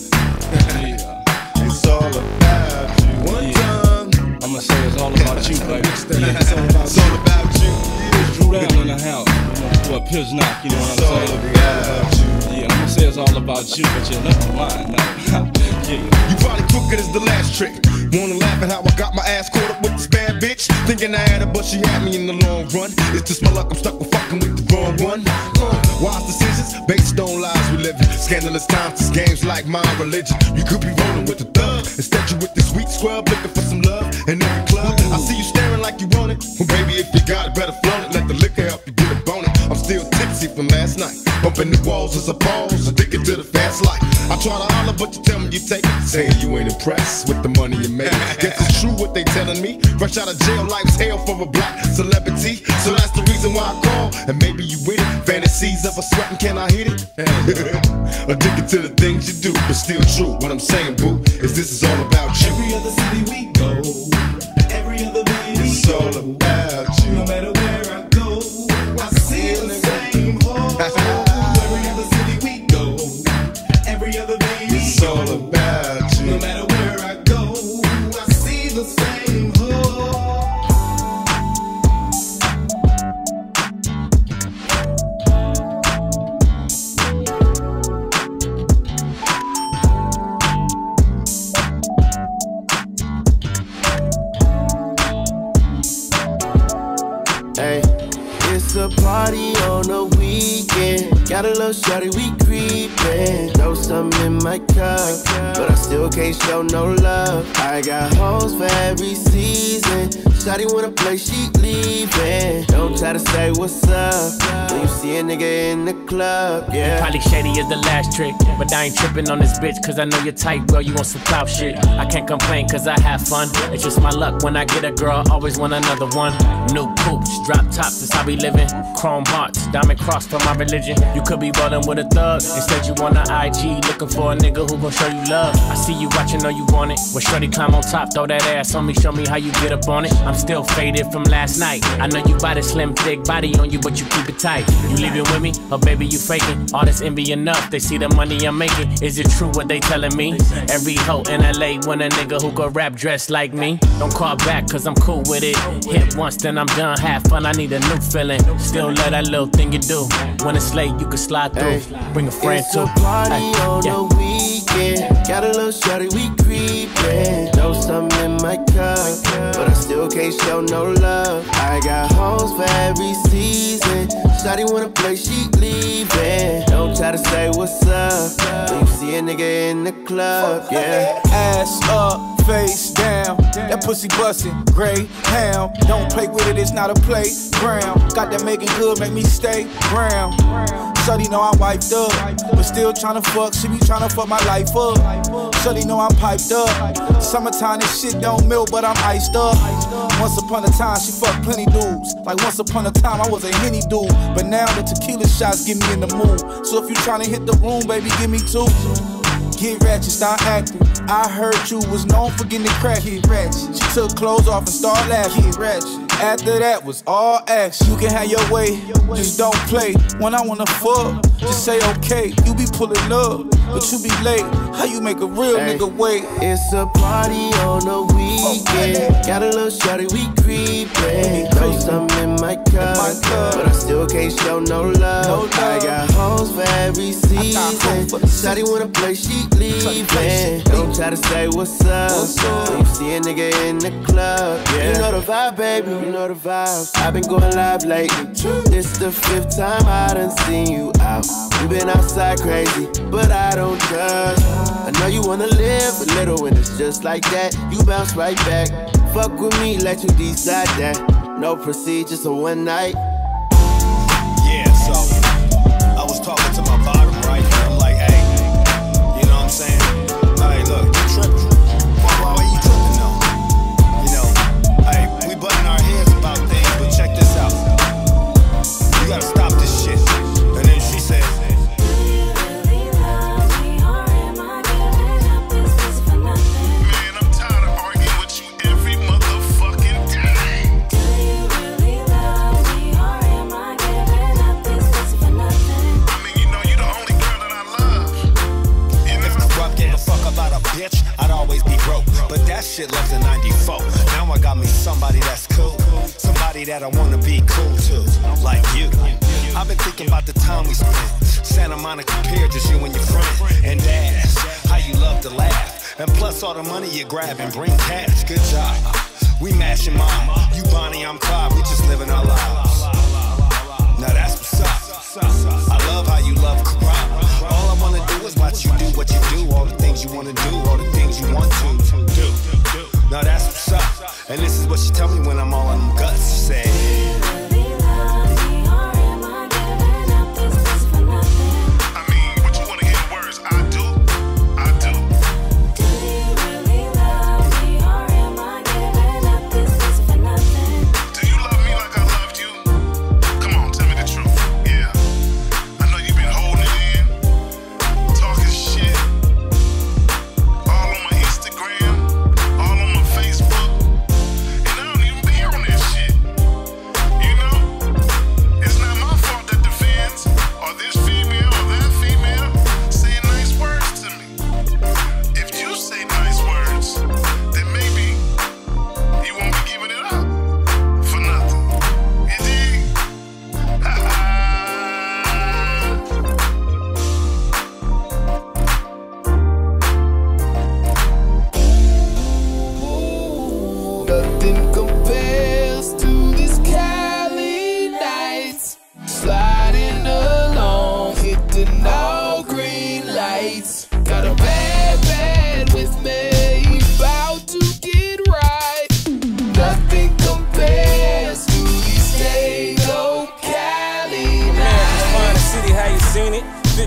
yeah. It's all about you. One yeah. time. I'ma say it's all about you, baby. Yeah. It's all about you. It's Drew down in the house. For a piss knock, you know what I'm saying? About you. Yeah, I'm gonna say it's all about you, but you're not mine now. Yeah. You probably crooked as the last trick. Wanna laugh at how I got my ass caught up with this bad bitch? Thinking I had her, but she had me in the long run. It's just my luck, I'm stuck with fucking with the wrong one. Uh, wise decisions, based on lies we live in. Scandalous times, this game's like my religion. You could be rolling with the thug. Instead you with this sweet scrub, looking for some love in every club. I see you staring like you want it. Well baby, if you got it, better flaunt it. Let the liquor help you get a bone it. I'm still tipsy from last night. Bumping the walls as a pause, addicted to the fast life. I try to holler, but you tell me you take it. Saying you ain't impressed with the money you make. Guess it's true what they telling me. Fresh out of jail, life's hell for a black celebrity. So that's the reason why I call, and maybe you with it. Fantasies of a sweating, can I hit it? Addicted to the things you do, but still true. What I'm saying, boo, is this is all about you. Every other city we go, every other baby, it's all about you. No matter where I go, I see the same hole. Every other city we go, every other baby, it's all about you. No matter where I go, I see the same hole. Hey, it's a party on the weekend. Got a little shawty, we creepin'. Know something in my cup, but I still can't show no love. I got hoes for every season. Shawty wanna play, she leaving. Don't try to say what's up when you see a nigga in the club, yeah. Probably shady is the last trick, but I ain't tripping on this bitch, cause I know you're tight, bro, you want some clout shit. I can't complain cause I have fun. It's just my luck when I get a girl, always want another one. New poops, drop tops, that's how we living. Chrome hearts, diamond cross for my religion. You could be rollin' with a thug, instead you want an I G you looking for a nigga who gon' show you love. I see you watching, know you want it. Well, shorty climb on top, throw that ass on me, show me how you get up on it. I'm still faded from last night. I know you got a slim, thick body on you, but you keep it tight. You leaving with me, or baby you faking? All this envy enough, they see the money I'm making. Is it true what they telling me? Every hoe in L A want a nigga who gon' rap dressed like me. Don't call back, cause I'm cool with it. Hit once, then I'm done, have fun, I need a new feeling. Still love that little thing you do. When it's late, you can slide through. Bring a friend it's too. It's a party Ay, on yeah. the weekend. Got a little shorty, we creepin'. Know something in my cup, but I still can't show no love. I got hoes for every season. Shawty wanna play, she leaving. Don't try to say what's up when you see a nigga in the club, yeah. Ass up, face down. That pussy bustin', gray hound. Don't play with it, it's not a playground. Got that making good, make me stay ground. Shawty know I'm wiped up, but still tryna fuck. She be tryna fuck my life up. Shawty know I'm piped up. Summertime, this shit don't melt, but I'm iced up. Once upon a time, she fucked plenty dudes. Like once upon a time, I was a Henny dude. But now the tequila shots get me in the mood. So if you tryna hit the room, baby, give me two. Get ratchet, start acting. I heard you was known for getting crack. Get ratchet. She took clothes off and started laughing. Get ratchet. After that was all action. You can have your way, just don't play. When I wanna fuck, just say okay. You be pulling up, but you be late. How you make a real hey, nigga wait? It's a party on the weekend. Got a little shawty, we creepin'. Know something in my cup, but I still can't show no love. I got hoes for every season. Shawty wanna play, she leaving. Don't try to say what's up when you see a nigga in the club, yeah. You know the vibe, baby, you know the vibes. I've been going live lately. This the fifth time I done seen you out. You been outside crazy, but I don't judge. I know you wanna live a little when it's just like that. You bounce right back. Fuck with me, let you decide that. No procedures on one night. Yeah, so I was talking to my bottom right, and I'm like, hey, you know what I'm saying? Hey, look, you tripping. Why, why you tripping though? You know, hey, we butting our heads about things, but check this out. You gotta stop this shit. And then she said, I'd always be broke, but that shit left in ninety-four. Now I got me somebody that's cool, somebody that I wanna be cool to, like you. I've been thinking about the time we spent Santa Monica Pier, just you and your friend, and ass, how you love to laugh, and plus all the money you grab and bring cash. Good job, we mashing mine. You Bonnie, I'm Clyde, we just living our lives. Now that's what's up. I love how you love crime. All I wanna do is watch you do what you do, all the things you wanna do, all the things you want to do. Now that's what's up. And this is what she tell me when I'm all in them guts. Say,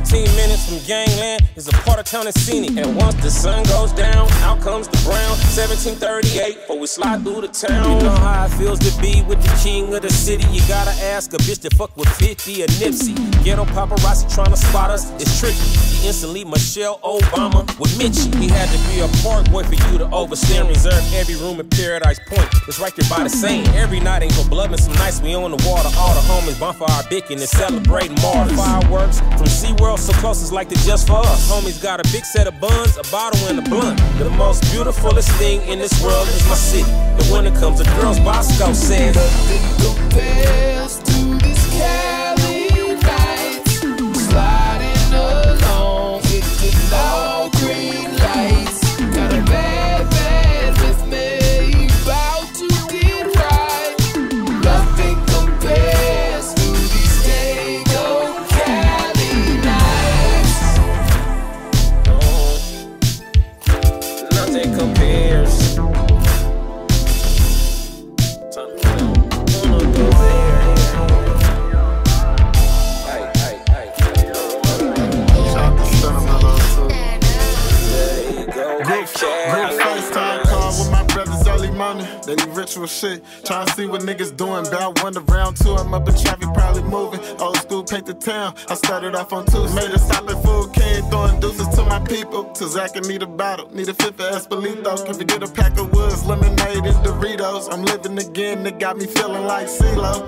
fifteen minutes from gangland is a part of town that's scenic. And once the sun goes down, out comes the brown. seventeen thirty-eight, before we slide through the town. You know how it feels to be with the king of the city. You gotta ask a bitch to fuck with fifty or Nipsey. Ghetto paparazzi trying to spot us, it's tricky. He instantly Michelle Obama with Mitchie. He had to be a park boy for you to overstay and reserve every room at Paradise Point. It's right there by the same. Every night ain't for blood and some nights we on the water. All the homies bonfire bacon and celebrating martyrs. Fireworks from SeaWorld so close it's like they're just for us. Homies got a big set of buns, a bottle and a blunt. The most beautifulest thing in this world is my city. And when it comes to girls, Bosco says nothing compares to this Cali nights. Sliding along, hitting all green lights. Got a bad, bad with me, about to get right. Nothing compares to these Dago Cali nights. oh, nothing compares. Group FaceTime call with my brothers early morning. They be ritual shit. Tryna see what niggas doing. Bout one to round two. I'm up in traffic, probably moving. Old school paint the town. I started off on two. Made a stop at Food King, throwing deuces to my people. To Zach and need a bottle. Need a fifth of Espelito. Can we get a pack of woods, lemonade, and Doritos? I'm living again. That got me feeling like CeeLo.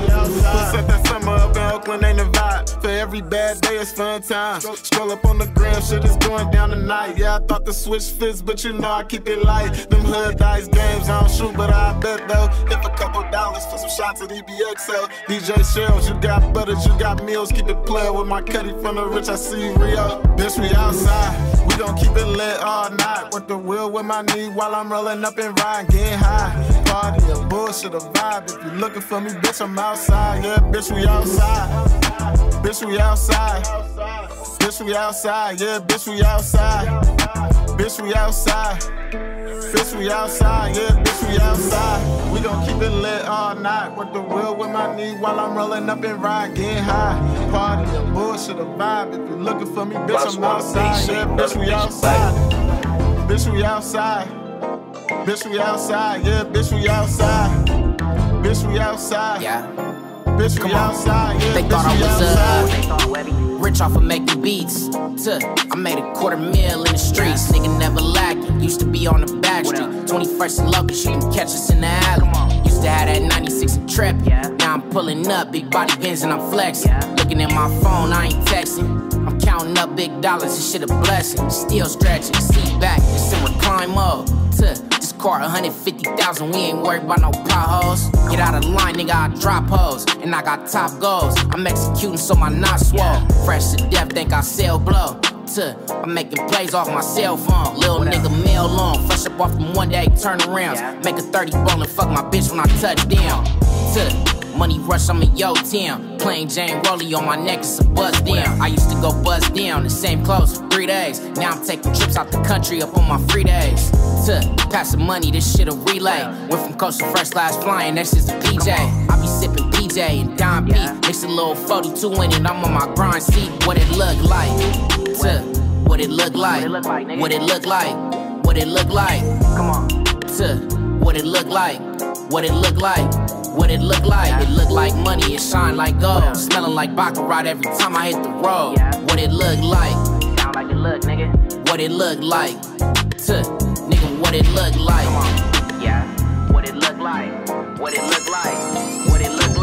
Set that summer up in Oakland, ain't a vibe. For every bad day, it's fun time. Scroll up on the gram, shit is going down tonight. Yeah, I thought the switch fits, but you know I keep it light. Them hood dice games, I don't shoot, but I bet though. If a couple dollars for some shots at E B X L. D J Shells, you got butters, you got meals. Keep it playing with my cutty from the rich, I see Rio. Bitch, we outside, we gon' keep it lit all night. Work the wheel with my knee while I'm rolling up and riding, getting high. Party, a bullshit, a vibe. If you looking for me, bitch, I'm outside. Yeah, bitch, we outside. Bitch, we outside. Bitch, we outside. Yeah, bitch, we outside. Bitch, we outside. Bitch, we outside. Yeah, bitch, we outside. We gon' keep it lit all night. Work the wheel with my knee while I'm rolling up and riding, getting high. Party, a bullshit, a vibe. If you looking for me, bitch, I'm outside. Yeah, bitch, we outside. Bitch, we outside. Bitch, we outside. Yeah, bitch, we outside. Bitch, we outside. Yeah. Bitch, we outside. Yeah, they bitch, thought I we was outside. uh, rich off of making beats. Tuh, I made a quarter mil in the streets. Nigga never lacking. Used to be on the back street. twenty-first and Locust, you can catch us in the alley. Used to have that ninety-six and trap. Now I'm pulling up, big body bins and I'm flexing. Looking at my phone, I ain't texting. I'm counting up big dollars, this shit a blessing. Still stretching, seat back, it's in recline mode. Tuh, this car one hundred fifty thousand, we ain't worried about no potholes. Get out of line, nigga, I drop hoes. And I got top goals, I'm executing so my knots swole. Fresh to death, think I sell blow. Tuh, I'm making plays off my cell phone. Little nigga mail long, fresh up off from one day turnarounds. Make a thirty ball and fuck my bitch when I touch down. Tuh, money rush, I'm in yo town. Plain Jane Rollie on my neck, it's a buzz down. I used to go buzz down, the same clothes for three days. Now I'm taking trips out the country up on my free days. Tuh, passing money, this shit a relay. Went from coast to fresh last flying, that's just a P J. I be sipping P J and Don P. Mix a little forty-two in it, I'm on my grind, see what it look like. Tuh, what it look like, what it look like, what it look like. Come on. Tuh, what it look like, what it look like. What it look like? It look like money, it shine like gold. Smelling like Baccarat every time I hit the road. What it look like? Sound like it look, nigga. What it look like? Tuh, nigga, what it look like? Come on. Yeah. What it look like? What it look like? What it look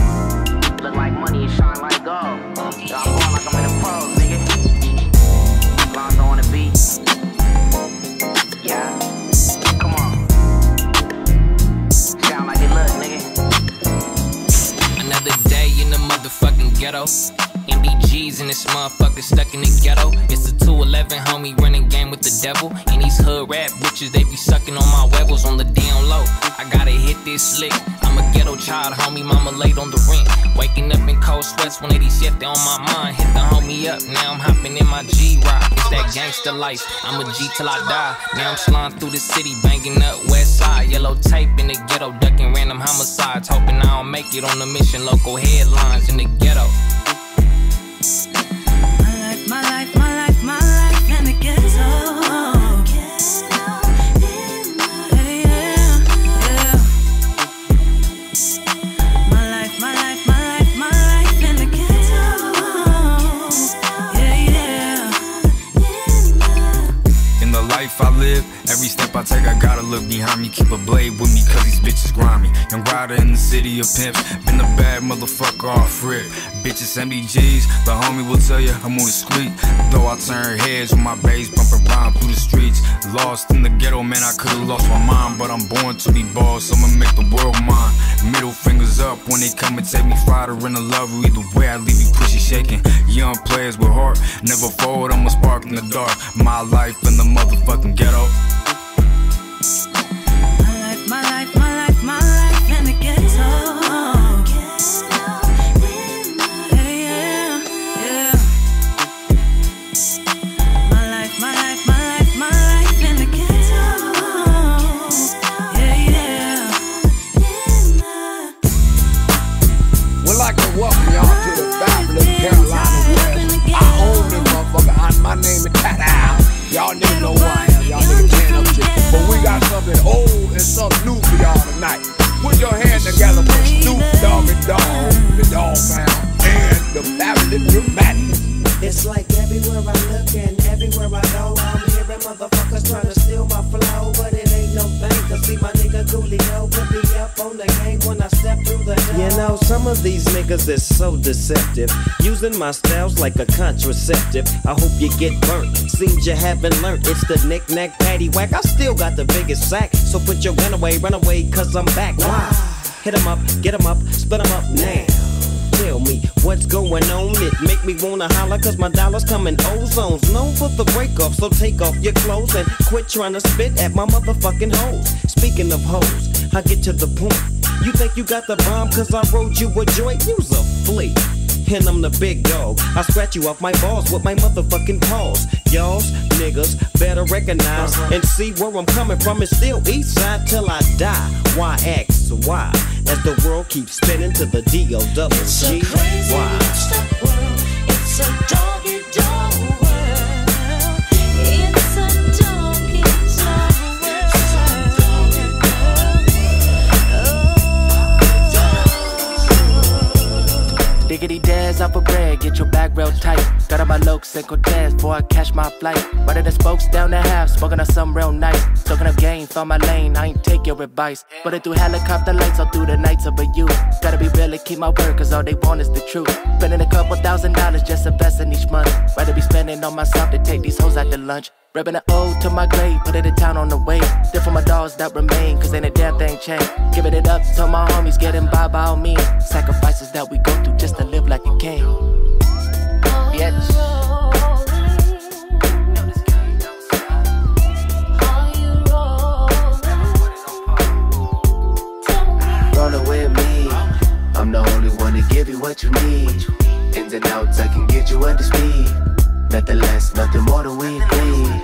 like? Look like money, it shine like gold. Y'all going like I'm in a pose, nigga. Lonzo on the beat. Yeah. Come on. Sound like it look, nigga. Another day in the motherfucking ghetto. M D Gs in this motherfucker stuck in the ghetto. It's a two eleven homie running game with the devil. And these hood rap bitches, they be sucking on my webbles on the down low. I gotta hit this slick. I'm a ghetto child, homie, mama late on the rent. Waking up in cold sweats, one eighty shit on my mind. Hit the homie up, now I'm hopping in my G-Rock. It's that gangster life, I'm a G till I die. Now I'm sliding through the city, banging up west side. Yellow tape in the ghetto, ducking random homicides. Hoping I don't make it on the mission, local headlines in the ghetto. life I live, every step I take I gotta look behind me. Keep a blade with me cause these bitches grimy. Young rider in the city of pimps, been a bad motherfucker off rip. Bitches M B Gs, the homie will tell you I'm on the street. Though I turn heads with my bass bumping rhyme through the streets. Lost in the ghetto, man, I could've lost my mind, but I'm born to be boss, I'ma make the world mine. Middle fingers up when they come and take me fighter in the love. Either way I leave you pushy shaking. Young players with heart, never forward, I'm a spark in the dark. My life in the motherfucking ghetto. My life, my life, my life, my life in the ghetto. Welcome y'all to the Babylon, Carolina West. I own this motherfucker, and my name is Tat. Y'all niggas know who I am, y'all niggas can't up shit. But we got something old and something new for y'all tonight. Put your hands together for Snoop Dogg and Dog, the Dog Pound, and the Babylon Dramatics. It's like everywhere I look and everywhere I go, I'm hearing motherfuckers trying to steal my flow, but it ain't no thing, cause see my nigga Coolio put me up on the game when I step through the door. You know, some of these niggas is so deceptive, using my styles like a contraceptive. I hope you get burnt, seems you haven't learned. It's the knick-knack, paddywhack, I still got the biggest sack. So put your gun away, run away, cause I'm back. Why? Hit 'em up, get 'em up, split 'em up now. Tell me what's going on, it make me wanna holler cause my dollars come in ozones. Known for the break off, so take off your clothes and quit trying to spit at my motherfucking hoes. Speaking of hoes, I get to the point. You think you got the bomb cause I wrote you a joint? You's a flea, and I'm the big dog. I scratch you off my balls with my motherfucking paws. Y'all's niggas better recognize uh-huh. and see where I'm coming from. It's still east side till I die. Y X Y as the world keeps spinning to the D O double G Y. It's a doggy dog world. It's a doggy dog world. Diggity dares off a bread, get your back real tight. Got on my lokes and Cortez before I catch my flight. Running the spokes down the half, smoking on something real nice. Soaking up game, found my lane, I ain't take your advice. Running through helicopter lights all through the nights of a you. Gotta be real and keep my word, cause all they want is the truth. Spending a couple thousand dollars just investing each month. Rather be spending on myself to take these hoes out to lunch. Ripping an ode to my grave, put it in town on the way. Still for my dogs that remain, cause ain't a damn thing changed. Giving it up to my homies, getting by by all means. Sacrifices that we go through just to live like a king. Yes. Rollin' with me, I'm the only one to give you what you need. Ins and outs, I can get you up to speed. Nothing less, nothing more than we agreed.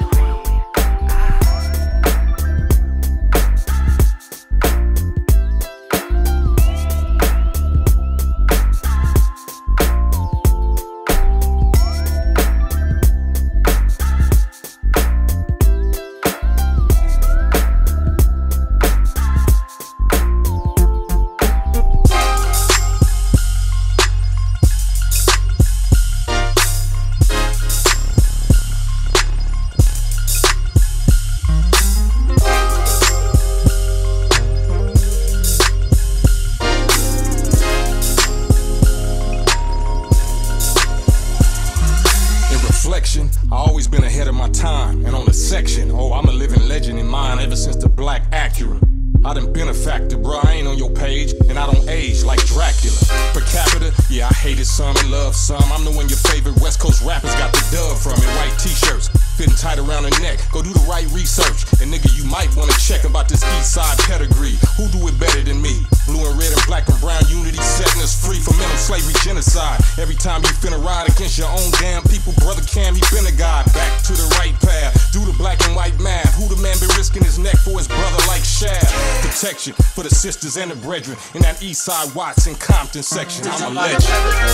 I always been ahead of my time, and on the section, oh, I'm a living legend in mine ever since the black Acura. I done been a factor, bro, I ain't on your page, and I don't age like Dracula. Per capita, yeah, I hated some and loved some. I'm the one your favorite West Coast rappers got the dub from in white t-shirts, fitting tight around the neck. Go do the right research, and nigga, you might wanna check about this east side pedigree. Who do it better than me? Blue and red and black and brown unity setting us free from mental slavery genocide. Every time you finna ride against your own damn people, brother Cam, he been a guy. Back to the right path, do the black and white math. Who the man been risking his neck for his brother like Shaft? Protection for the sisters and the brethren in that east side Watson Compton section. I'm a legend.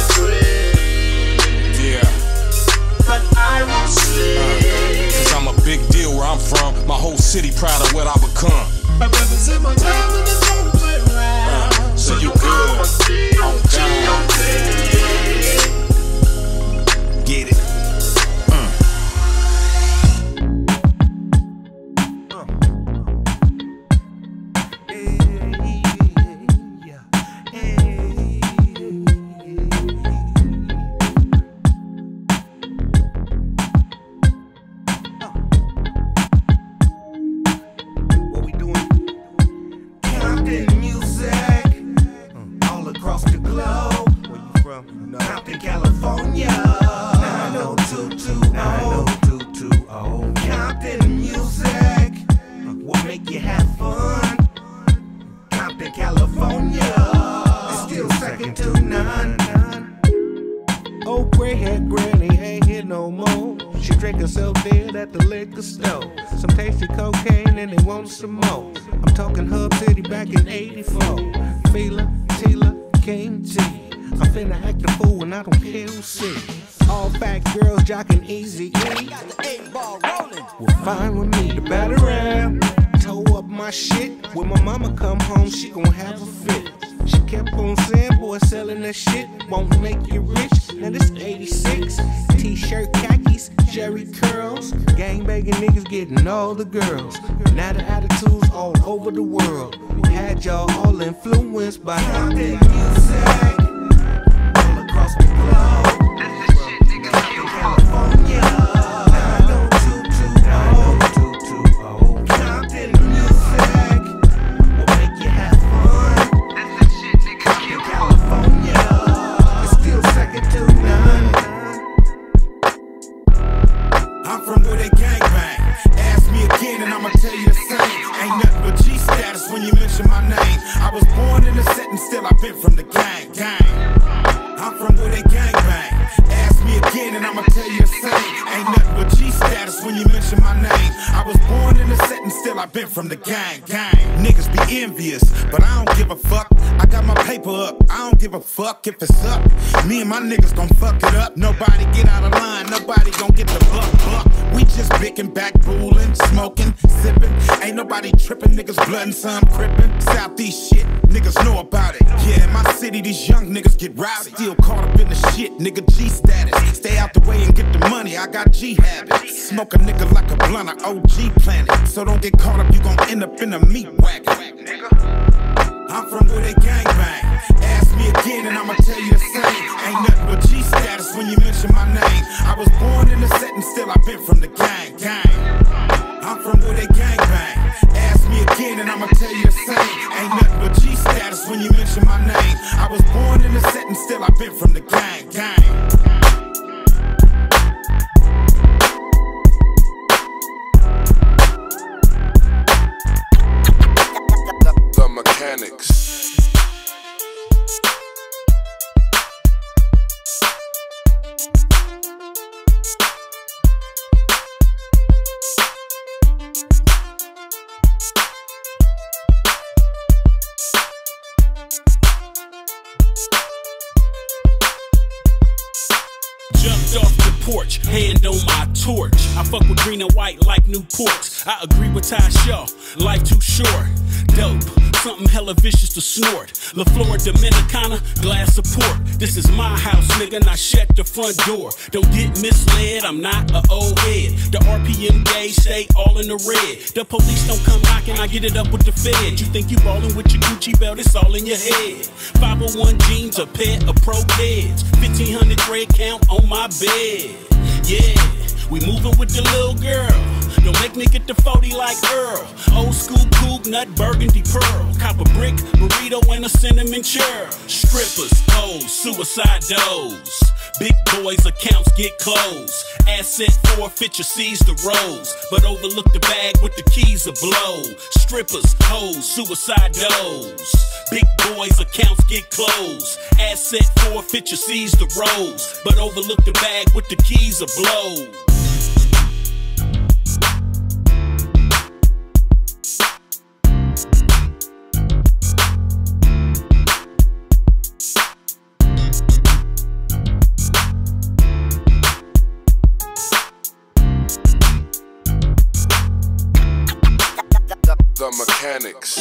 Yeah. But I won't sleep. Cause I'm a big deal where I'm from. My whole city proud of what I become. My brothers in my time and they don't play around. Uh, so you good. Oh God. Get it. the liquor store. Some tasty cocaine and they want some more. I'm talking Hub City back in eighty-four. Fila, Tila, King T. I'm finna act a fool and I don't care who see. All fat girls jocking easy E. Got the eight ball rolling. Well, fine with me. The battle rap. Toe up my shit. When my mama come home, she gon' have a fit. She kept on saying, boy, selling that shit won't make you rich. Now this eighty-six, t-shirt, khakis, jerry curls. Gangbanging niggas getting all the girls. Now the attitudes all over the world. Had y'all all influenced by how they music. All across the globe. This is shit niggas kill California. nine oh two two oh. Compton music will make you have fun. This is shit niggas kill California. It's still second to none. I'm from where they gangbang. Ask me again and I'ma tell you the same. Ain't nothing but G status when you mention my name. I was born in the set and still I've been from the gang, gang. I'm from where they gangbang. Ask me again and I'ma tell you the same. Ain't nothing but G status when you mention my name. I was born in the set and still I've been from the gang, gang. Niggas be envious, but I don't give a fuck. I got my paper up, I don't give a fuck if it's up. Me and my niggas gon' fuck it up. Nobody get out of line, nobody gon' get the buck, buck. We just bickin' back, bullin', smoking, sippin'. Ain't nobody trippin', niggas blood and some crippin'. Southeast shit, niggas know about it. Yeah, in my city, these young niggas get rowdy. Still caught up in the shit, nigga G status. Stay out the way and get the money, I got G habits. Smoke a nigga like a blunt, a O G planet. So don't get caught up, you gon' end up in a meat wagon. I'm from where they gangbang. Ask me again and I'ma tell you the same. Ain't nothing but G status when you mention my name. I was born in the set and still I've been from the gang, gang. I'm from where they gangbang. Ask me again and I'ma tell you the same. Ain't nothing but G status when you mention my name. I was born in the set and still I've been from the gang, gang. Mechanics. Jumped off the porch, hand on my torch. I fuck with green and white like Newports. I agree with Ty Shaw, life too short. Dope, something hella vicious to snort. La Flora Dominicana, glass support. This is my house, nigga, not shut the front door. Don't get misled, I'm not a old head. The R P M gauge stay all in the red. The police don't come knocking, I get it up with the fed. You think you ballin' with your Gucci belt, it's all in your head. five oh one jeans, a pair of pro kids. fifteen hundred thread count on my bed. Yeah, we moving with the little girl. Don't make me get the forty like Earl. Old school coupe, nut, burgundy pearl. Cop a brick, burrito, and a cinnamon churl. Strippers, hoes, suicide doors. Big boys' accounts get closed. Asset forfeiture, seize the roads. But overlook the bag with the keys a blow. Strippers, hoes, suicide doors. Big boys' accounts get closed. Asset forfeiture, seize the roads. But overlook the bag with the keys a blow. The Mechanics.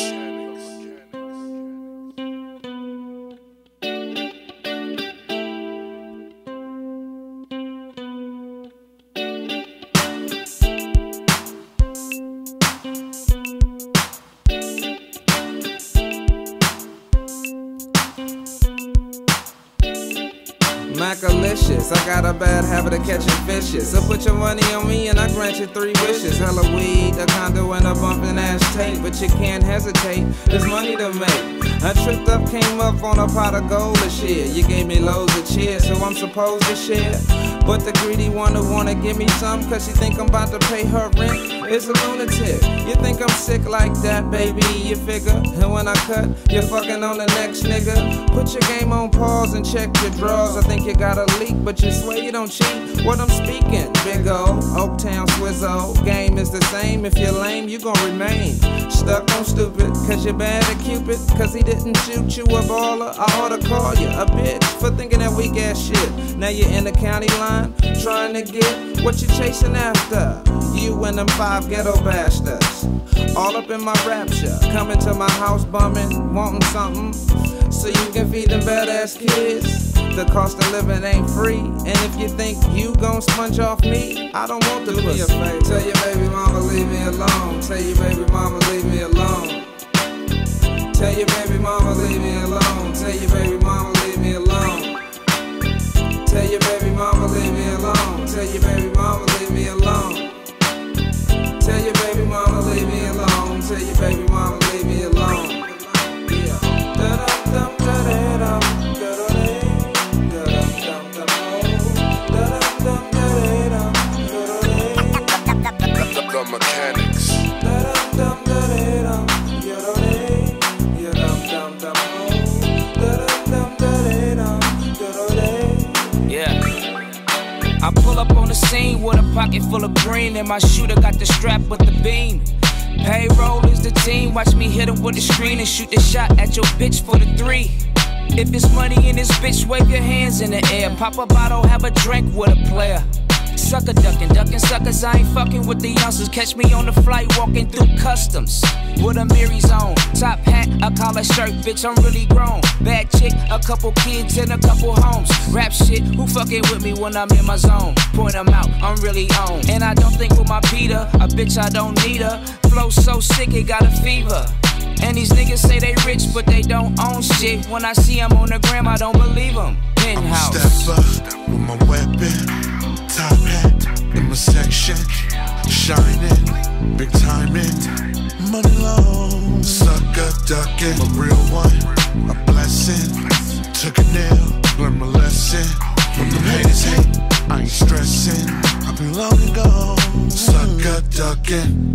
Macalicious, I got a bad habit of catching fishes. So put your money on me and I grant you three wishes. Hella weed, a condo and a bumpin' ass tape. But you can't hesitate, there's money to make. I tripped up, came up on a pot of gold this year. You gave me loads of cheers, so I'm supposed to share. But the greedy one who wanna give me some cause she think I'm about to pay her rent is a lunatic. You think I'm sick like that, baby, you figure. And when I cut, you're fucking on the next nigga. Put your game on pause and check your drawers. I think you got a leak, but you swear you don't cheat. What I'm speaking, big O, Oaktown Swizzo. Game is the same, if you're lame, you gon' remain stuck on stupid, cause you're bad at Cupid. Cause he didn't shoot you a baller, I oughta call you a bitch for thinking that weak ass shit. Now you're in the county line, trying to get what you chasing after. You and them five ghetto bastards, all up in my rapture. Coming to my house bumming, wanting something, so you can feed them badass kids. The cost of living ain't free, and if you think you gon' sponge off me, I don't want the pussy. Tell your baby mama leave me alone. Tell your baby mama leave me alone. Tell your baby mama leave me alone. Tell your baby mama leave me alone. Tell your baby mama leave me alone. Tell your baby mama leave me alone. Tell your baby mama leave me alone. Tell your baby mama leave me alone. Yeah. Da dum dum da da dum. The mechanics. Yeah. I pull up on the scene with a pocket full of green, and my shooter got the strap with the beam. Payroll is the team, watch me hit him with the screen and shoot the shot at your bitch for the three. If it's money in this bitch, wave your hands in the air. Pop a bottle, have a drink with a player. Sucker ducking, ducking suckers, I ain't fucking with the youngsters. Catch me on the flight, walking through customs with a Mary's on. Top hat, a collar shirt, bitch, I'm really grown. Bad chick, a couple kids and a couple homes. Rap shit, who fucking with me when I'm in my zone? Point them out, I'm really on. And I don't think with my Peter, a bitch, I don't need her. Flow so sick, it got a fever. And these niggas say they rich, but they don't own shit. When I see them on the gram, I don't believe them. Penthouse. Step up with my weapon. Top hat in my section, shining, big timing, money long. Sucker ducking, a real one, a blessing. Took a nail, learned my lesson. When the haters hate, I ain't stressing. I've been long and gone. Sucker ducking.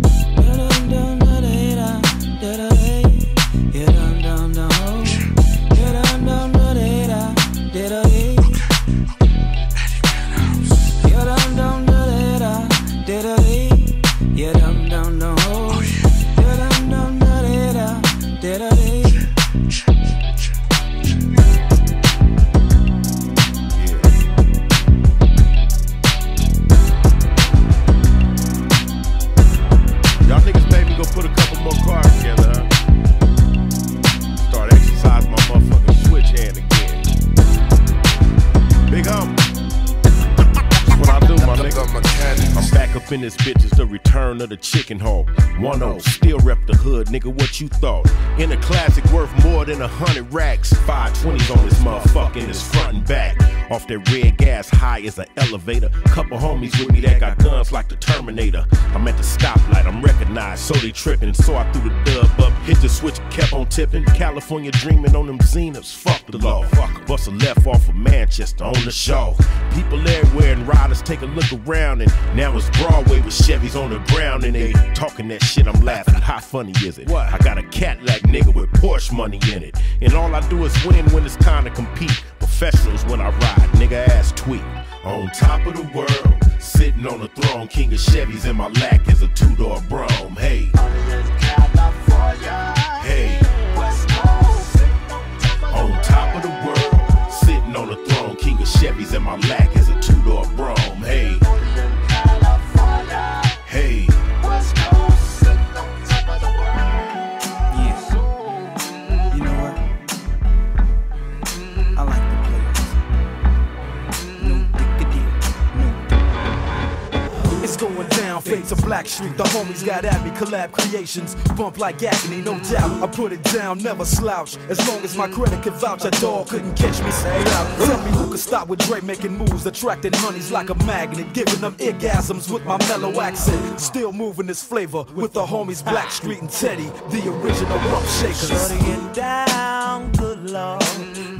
In this bitch is the return of the chicken hawk. one oh, still rep the hood, nigga, what you thought? In a classic worth more than a hundred racks. five twenties on this motherfucker in his front and back. Off that red gas, high as an elevator. Couple homies with me that got guns like the Terminator. I'm at the stoplight, I'm recognized, so they tripping. So I threw the dub up, hit the switch, kept on tipping. California dreaming on them Zeniths, fuck the law. Bust a left off of Manchester on the show. People everywhere and riders take a look around, and now it's Broadway with Chevys on the ground, and they talking that shit, I'm laughing. How funny is it? What? I got a Cadillac nigga with Porsche money in it, and all I do is win when it's time to compete. Professionals when I ride, nigga ass tweet. On top of the world, sitting on the throne, king of Chevys in my lack is a two-door Brougham. Hey, hey, on top of the world, sitting on the throne, king of Chevys in my lack is a two-door Brougham. Hey, hey. Going down, fades of Black Street. The homies got at me, collab creations, bump like agony, no doubt. I put it down, never slouch. As long as my credit could vouch, a dog couldn't catch me. Say out. Tell me who could stop with Dre making moves, attracting honeys like a magnet, giving them orgasms with my mellow accent. Still moving this flavor with the homies Black Street and Teddy, the original rough shakers. Shutting it down, good lord, baby.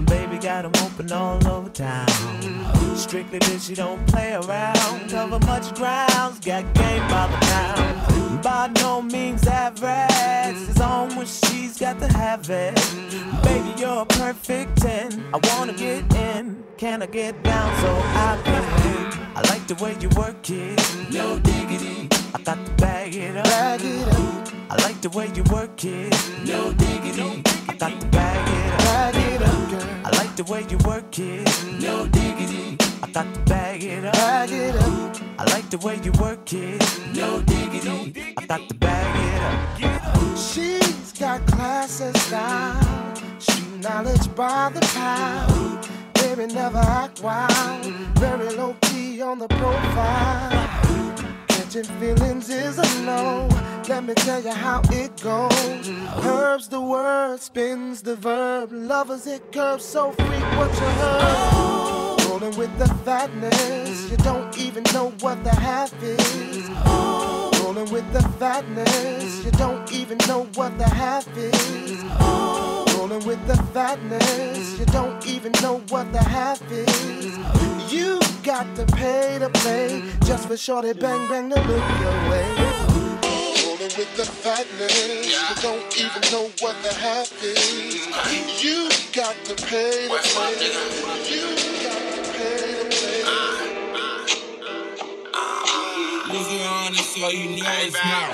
got them open all over town. Strictly bitch, she don't play around. Cover much grounds, got game by the pound. By no means average, it's on when she's got to have it. Baby, you're a perfect ten. I wanna get in, can I get down so I can? I like the way you work it, no diggity. I got to bag it up, bag it up. I like the way you work it, no diggity. I got to bag it up, bag it up, girl. I like the way you work it, no diggity. I got to bag it up, bag it up. I like the way you work it, no diggity. I got to bag it up. She's got class and style, street knowledge by the pound. Baby, never act wild, very low key on the profile. Catching feelings is a no. Let me tell you how it goes. Herbs the word, spins the verb. Lovers it curves, so freak what you heard. Rolling with the fatness, you don't even know what the half is. Rolling with the fatness, you don't even know what the half is. Rolling with the fatness, you don't even know what the half is. You got to pay to play, just for shorty bang bang to look your way. Rolling with the fatness, you don't even know what the half is. You got to pay to play. You got to pay to play. Moving on, it's all you know it's now.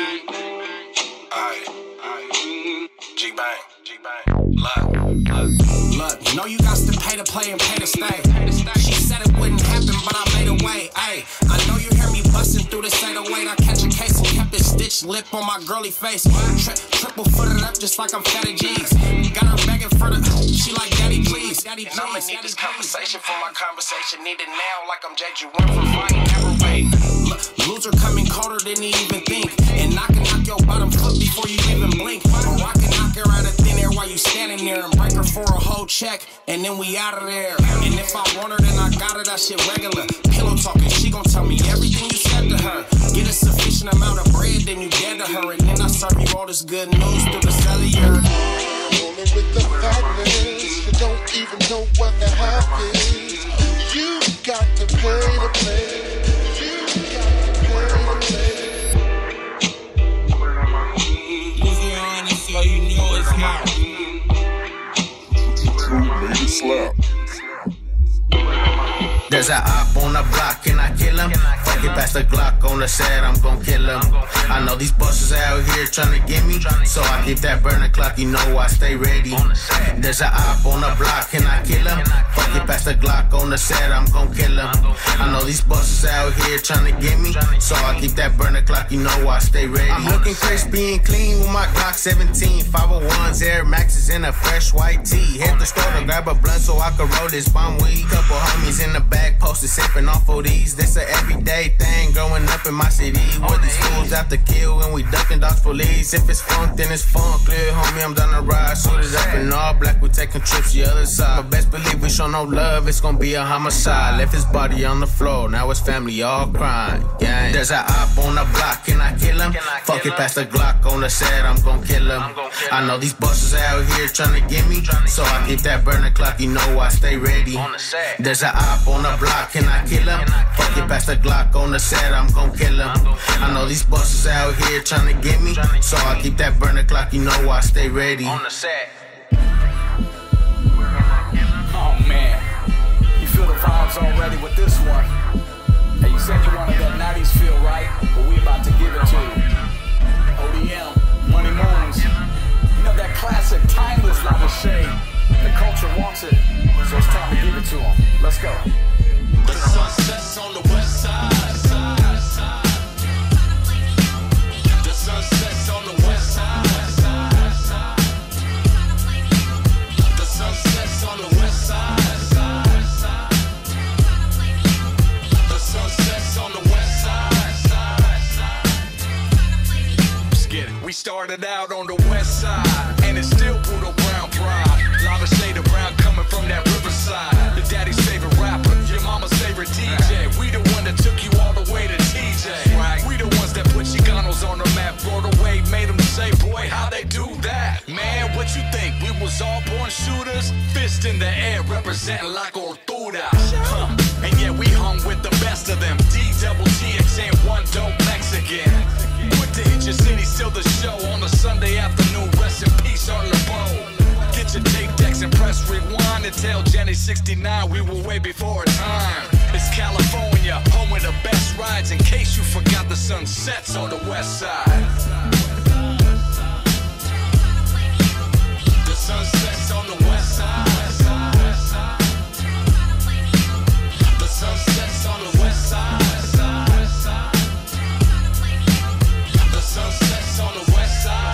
G-Bang, G-Bang, look, look, know you got to pay to play and pay to stay. She said it wouldn't happen, but I made a way, ayy. I know you hear me busting through this eight oh eight. I catch a case and kept it stitched lip on my girly face. Tri triple footed up just like I'm Fatty G's. Got her begging for the, she like daddy please. Daddy please. I'ma need this conversation for my conversation. Need it now like I'm J G one from fighting, never wait. Look, loser coming colder than he even think. And I can knock your bottom foot before you even blink. Or I can knock her out of thin air while you standing there and break her for a whole check. And then we out of there. And if I want her, then I got her, that shit regular. Pillow talking, she gon' tell me everything you said to her. Get a sufficient amount of bread, then you dead to her. And then I serve you all this good news through the cellular. Rolling with the fatness, you don't even know what the half is. You got to pay to play. You got to pay to play. Moving on, it's all you know it's now. Made it slap. There's a op on the block, can I kill him? Fuck it, pass the Glock on the set, I'm gon' kill him. I know these bosses out here tryna get me, so I keep that burning clock, you know I stay ready. There's a op on the block, can I kill him? Fuck it, pass the Glock on the set, I'm gon' kill him. I know these bosses out here tryna get me, so I keep that burning clock, you know I stay ready. I'm looking crispy and clean with my Glock seventeen, five oh ones, Air Maxes in a fresh white tee. Hit the store to grab a blunt so I can roll this bomb weed. Couple homies in the back posted sipping off of these. This a everyday thing growing up in my city. Where these fools out to kill when we ducking dogs police. If it's funk, then it's funk. Clear, homie, I'm down the ride. Suited up in all black, we taking trips the other side. But best believe we show no love, it's gonna be a homicide. Left his body on the floor, now his family all crying. Gang. There's a op on the block, can I kill him? Fuck it, pass the Glock on the set, I'm gon' kill him. I know these bosses out here tryna get me, so I keep that burning clock, you know I stay ready. There's a op on the block, can I kill him? Fuck it, pass the Glock on the set, I'm gon' kill him. I know these bosses out here tryna get me, so I keep that burning clock, you know I stay ready. On the set. Oh man, you feel the vibes already with this one. Hey, you said you wanted that nineties feel, right? But we about to give it to you. O D M, Money Moons. You know that classic, timeless Lava Shade. The culture wants it, so it's time to give it to them. Let's go. The sunsets on the west side, side, side. The sunsets on the west side, side, side. The sunsets on the west side, side, side. The sunsets on the west side, side, side. Let's get it. We started out on the west side, and it's still Buddha Brown pride. Lava shade of brown coming from that riverside. The daddy's favorite rapper, your mama's favorite D J. We the one that took you all the way to T J. Right. We the ones that put Chicanos on the map. Broadway made them say, boy, how they do that? Man, what you think? We was all born shooters? Fist in the air, representing La Cultura. Huh. And yeah, we hung with the best of them. D double G X and one dope Mexican. Quick to hit your city, still the show on a Sunday afternoon. Rest in peace on LeBeau. Get your tape decks and press rewind and tell Jenny sixty-nine we were way before our time. It's California, home of the best rides. In case you forgot, the sun sets on the west side. The sun sets on the west side. The sun sets on the west side. The sun sets on the west side.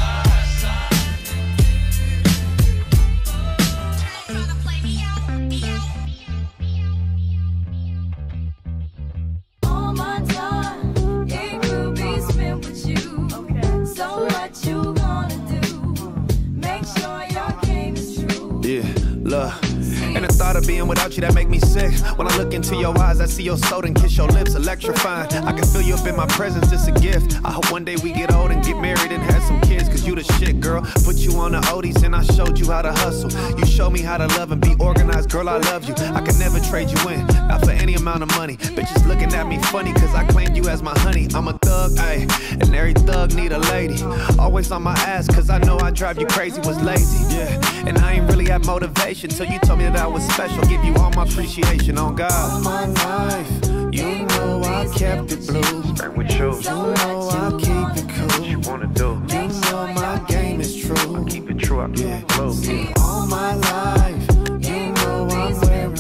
All my time, it could be spent with you. Okay. So what you gonna do? Make sure your game is true. Yeah, look. And the thought of being without you, that make me sick. When I look into your eyes, I see your soul and kiss your lips, electrifying. I can feel you up in my presence, it's a gift. I hope one day we get old and get married and have some kids. Cause you the shit, girl. Put you on the oldies and I showed you how to hustle. You showed me how to love and be organized, girl, I love you. I can never trade you in, not for any amount of money. Bitches looking at me funny cause I claimed you as my honey. I'm a thug, ayy, and every thug need a lady. Always on my ass cause I know I drive you crazy, was lazy, yeah. And I ain't really had motivation till you told me that I was special. Give you all my appreciation on God. All my life, you know I kept it blue. Bang with you. You know I keep it cool. What you wanna do? You know my game is true. I keep it true, I keep it blue. See, all my life, you know I'm wearing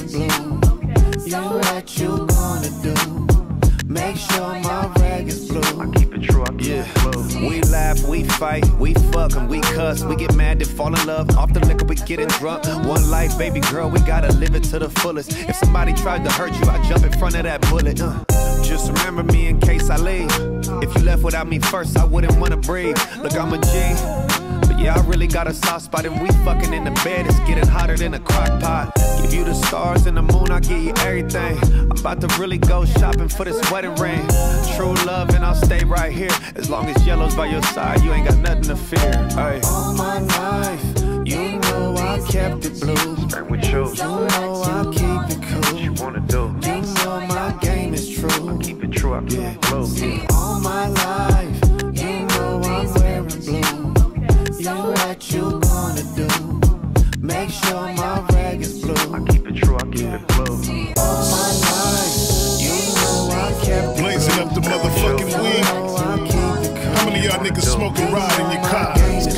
blue. You know what you gonna do? Make sure my rag is blue. I keep it true, I keep yeah. it blue. We laugh, we fight, we fuck and we cuss. We get mad, then fall in love. Off the liquor, we getting drunk. One life, baby girl, we gotta live it to the fullest. If somebody tried to hurt you, I jump in front of that bullet. Uh, just remember me in case I leave. If you left without me first, I wouldn't wanna breathe. Look, I'm a G. But yeah, I really got a soft spot and we fucking in the bed. It's getting hotter than a crock pot. Give you the stars and the moon, I give you everything. I'm about to really go shopping for this wedding ring. True love and I'll stay right here. As long as yellow's by your side, you ain't got nothing to fear. Ay. All my life, you know I kept it blue. Bang with you. You know I keep it cool. What you wanna do? You know my game is true. I keep it true, I keep yeah. it blue. See, all my life, you know I'm wearing blue. You know what you gonna do? Make sure my rag is blue. I keep it true, I keep it blue. All my life, you know I kept it blazing up the motherfucking weed. How many of y'all niggas smoking ride in your car?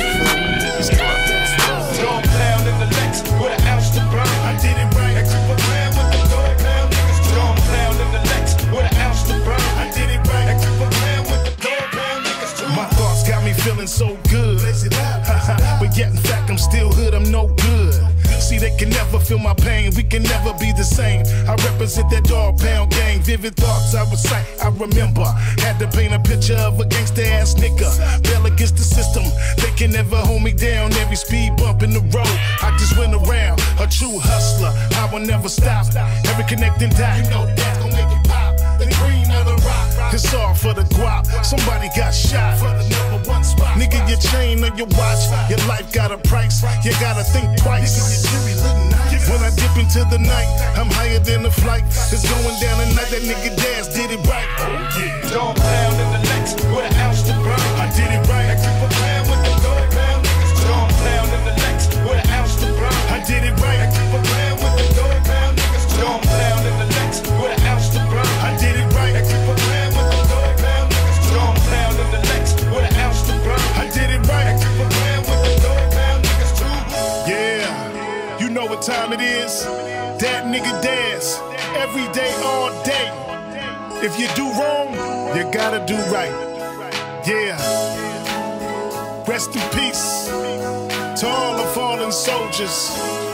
Dog pound in the Lex with an ounce to burn. I did it right. Extra per gram with the dog pound niggas. Dog pound in the Lex with an ounce to burn. I did it right. Extra per gram with the dog pound niggas. My thoughts got me feeling so good. But yet in fact I'm still hood, I'm no good. See, they can never feel my pain, we can never be the same. I represent that dog pound gang. Vivid thoughts I recite, I remember. Had to paint a picture of a gangsta ass nigga. Bell against the system, they can never hold me down. Every speed bump in the road, I just went around. A true hustler, I will never stop. Every connecting dot, you know that's gon' make it pop. The green of the rock, it's all for the guap. Somebody got shot for the number one spot. Nigga, your chain or your watch, your life got a price. You gotta think twice. When I dip into the night, I'm higher than the flight. It's going down tonight, that nigga Daz did it right. Oh yeah. Dog pound in the Lex with an ounce to burn. I did it right. Extra per gram with the dog pound niggas. Dog pound in the Lex with an ounce to burn. I did it right. Extra per gram with the dog pound niggas. Dog pound in the Lex with an ounce to burn. I did it right. Extra per gram with the dog pound niggas. Dog pound in the Lex with an ounce to burn. I did it right. Extra per gram with the dog pound niggas too. Yeah. You know what time it is? That nigga Daz. Every day, all day. If you do wrong, you gotta do right. Yeah. Rest in peace to all the fallen soldiers.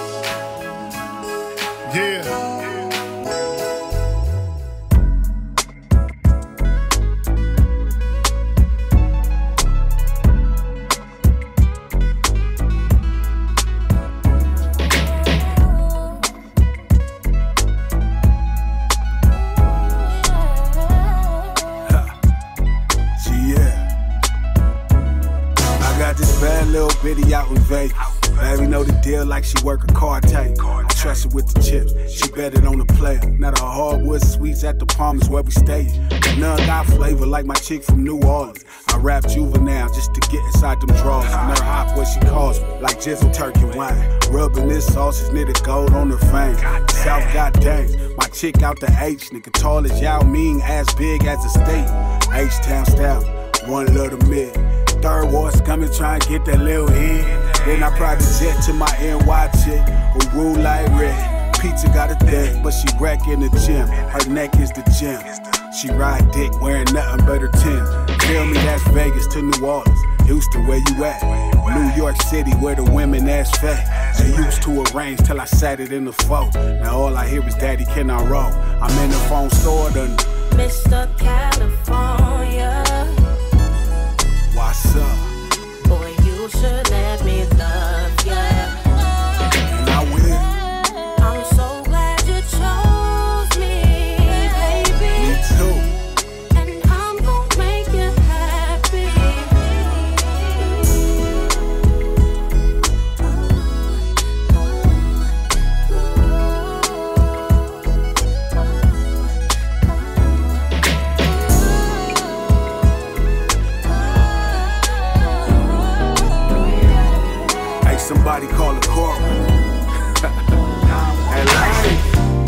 Yeah. Yeah. little bitty out in Vegas. Baby know the deal like she work a car tape. I trust her with the chips, she bet it on the player. Now the hardwood sweets at the Palm is where we stay. None got flavor like my chick from New Orleans. I rap juvenile just to get inside them drawers. And her hot what she calls me, like jizzle turkey wine. Rubbing this sauce is knitted gold on her fang. South goddamn, my chick out the H. Nigga tall as Yao Ming, ass big as a state. H-Town style, one little mid. Third ward's coming, try and get that little head. Then I private jet to my N Y chick, who rule like red. Pizza got a thick, but she wreck in the gym. Her neck is the gym. She ride dick wearing nothing but her Tim. Tell me that's Vegas to New Orleans. Houston, where you at? New York City, where the women ass fat. They used to arrange till I sat it in the phone. Now all I hear is daddy, can I roll? I'm in the phone store done. Mister California, what's up? Boy, you should let me love ya. And I will. I'm so glad you chose me, baby. Me too. And I'm gonna make you happy. Somebody call a court. Hey, lady.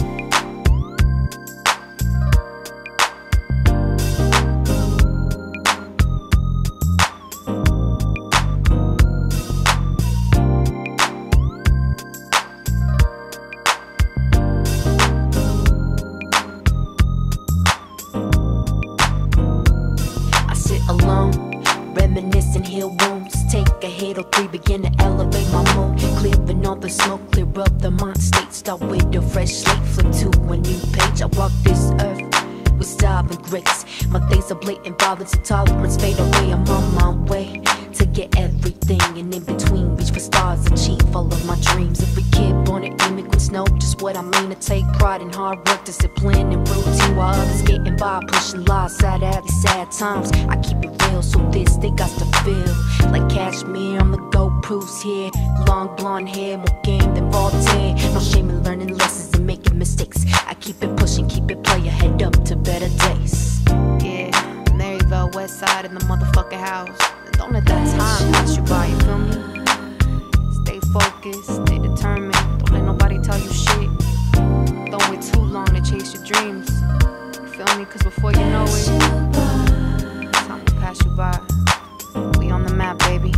I sit alone, reminiscing, heal wounds. Take a hit or three, begin to elevate my mood. Clearing all the smoke, clear up the mind state. Start with a fresh slate, flip to a new page. I walk this earth with style and grace. My days of blatant violence and tolerance fade away. I'm on my way to get everything, and in between, reach for stars, achieve all of my dreams. Every kid born an immigrants know just what I mean. To take pride in hard work, discipline, and routine, while others getting by, pushing lies, sad at these sad times. I keep it real, so this they got to feel like cashmere. I'm the go proofs here. Long blonde hair, more game than Voltaire. No shame in learning lessons and making mistakes. I keep it pushing, keep it play head up to better days. Yeah, there you go, west side in the motherfucking house. Don't let that time pass you by, you feel me? Stay focused, stay determined. Don't let nobody tell you shit. Don't wait too long to chase your dreams. You feel me? Cause before you know it, time will pass you by. We on the map, baby.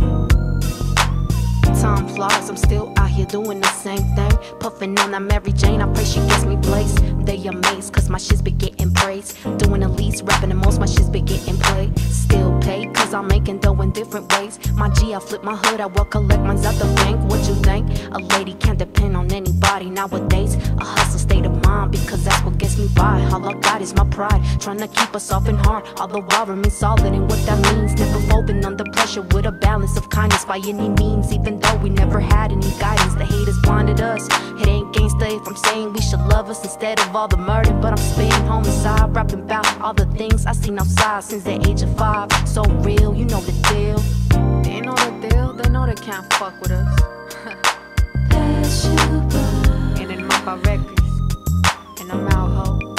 Time flies, I'm still out here doing the same thing. Puffin' on that Mary Jane, I pray she gets me blazed. They amazed, cause my shit's been getting praised. Doing the least, rapping the most, my shit's been getting played. Still paid, cause I'm making dough in different ways. My G, I flip my hood, I will collect mines out the bank. What you think? A lady can't depend on anybody nowadays. A hustle state of mind, because that's what gets me by. All I got is my pride, trying to keep us off and hard. All the while remain solid, and what that means, never folding under pressure with a balance of kindness by any means. Even though we never had any guidance, the haters blinded us. It ain't gangsta if I'm saying we should love us instead of all the murder. But I'm spitting homicide, rapping about all the things I seen outside since the age of five. So real, you know the deal. They know the deal, they know they can't fuck with us. Pass you by. And in my records, and I'm out, ho.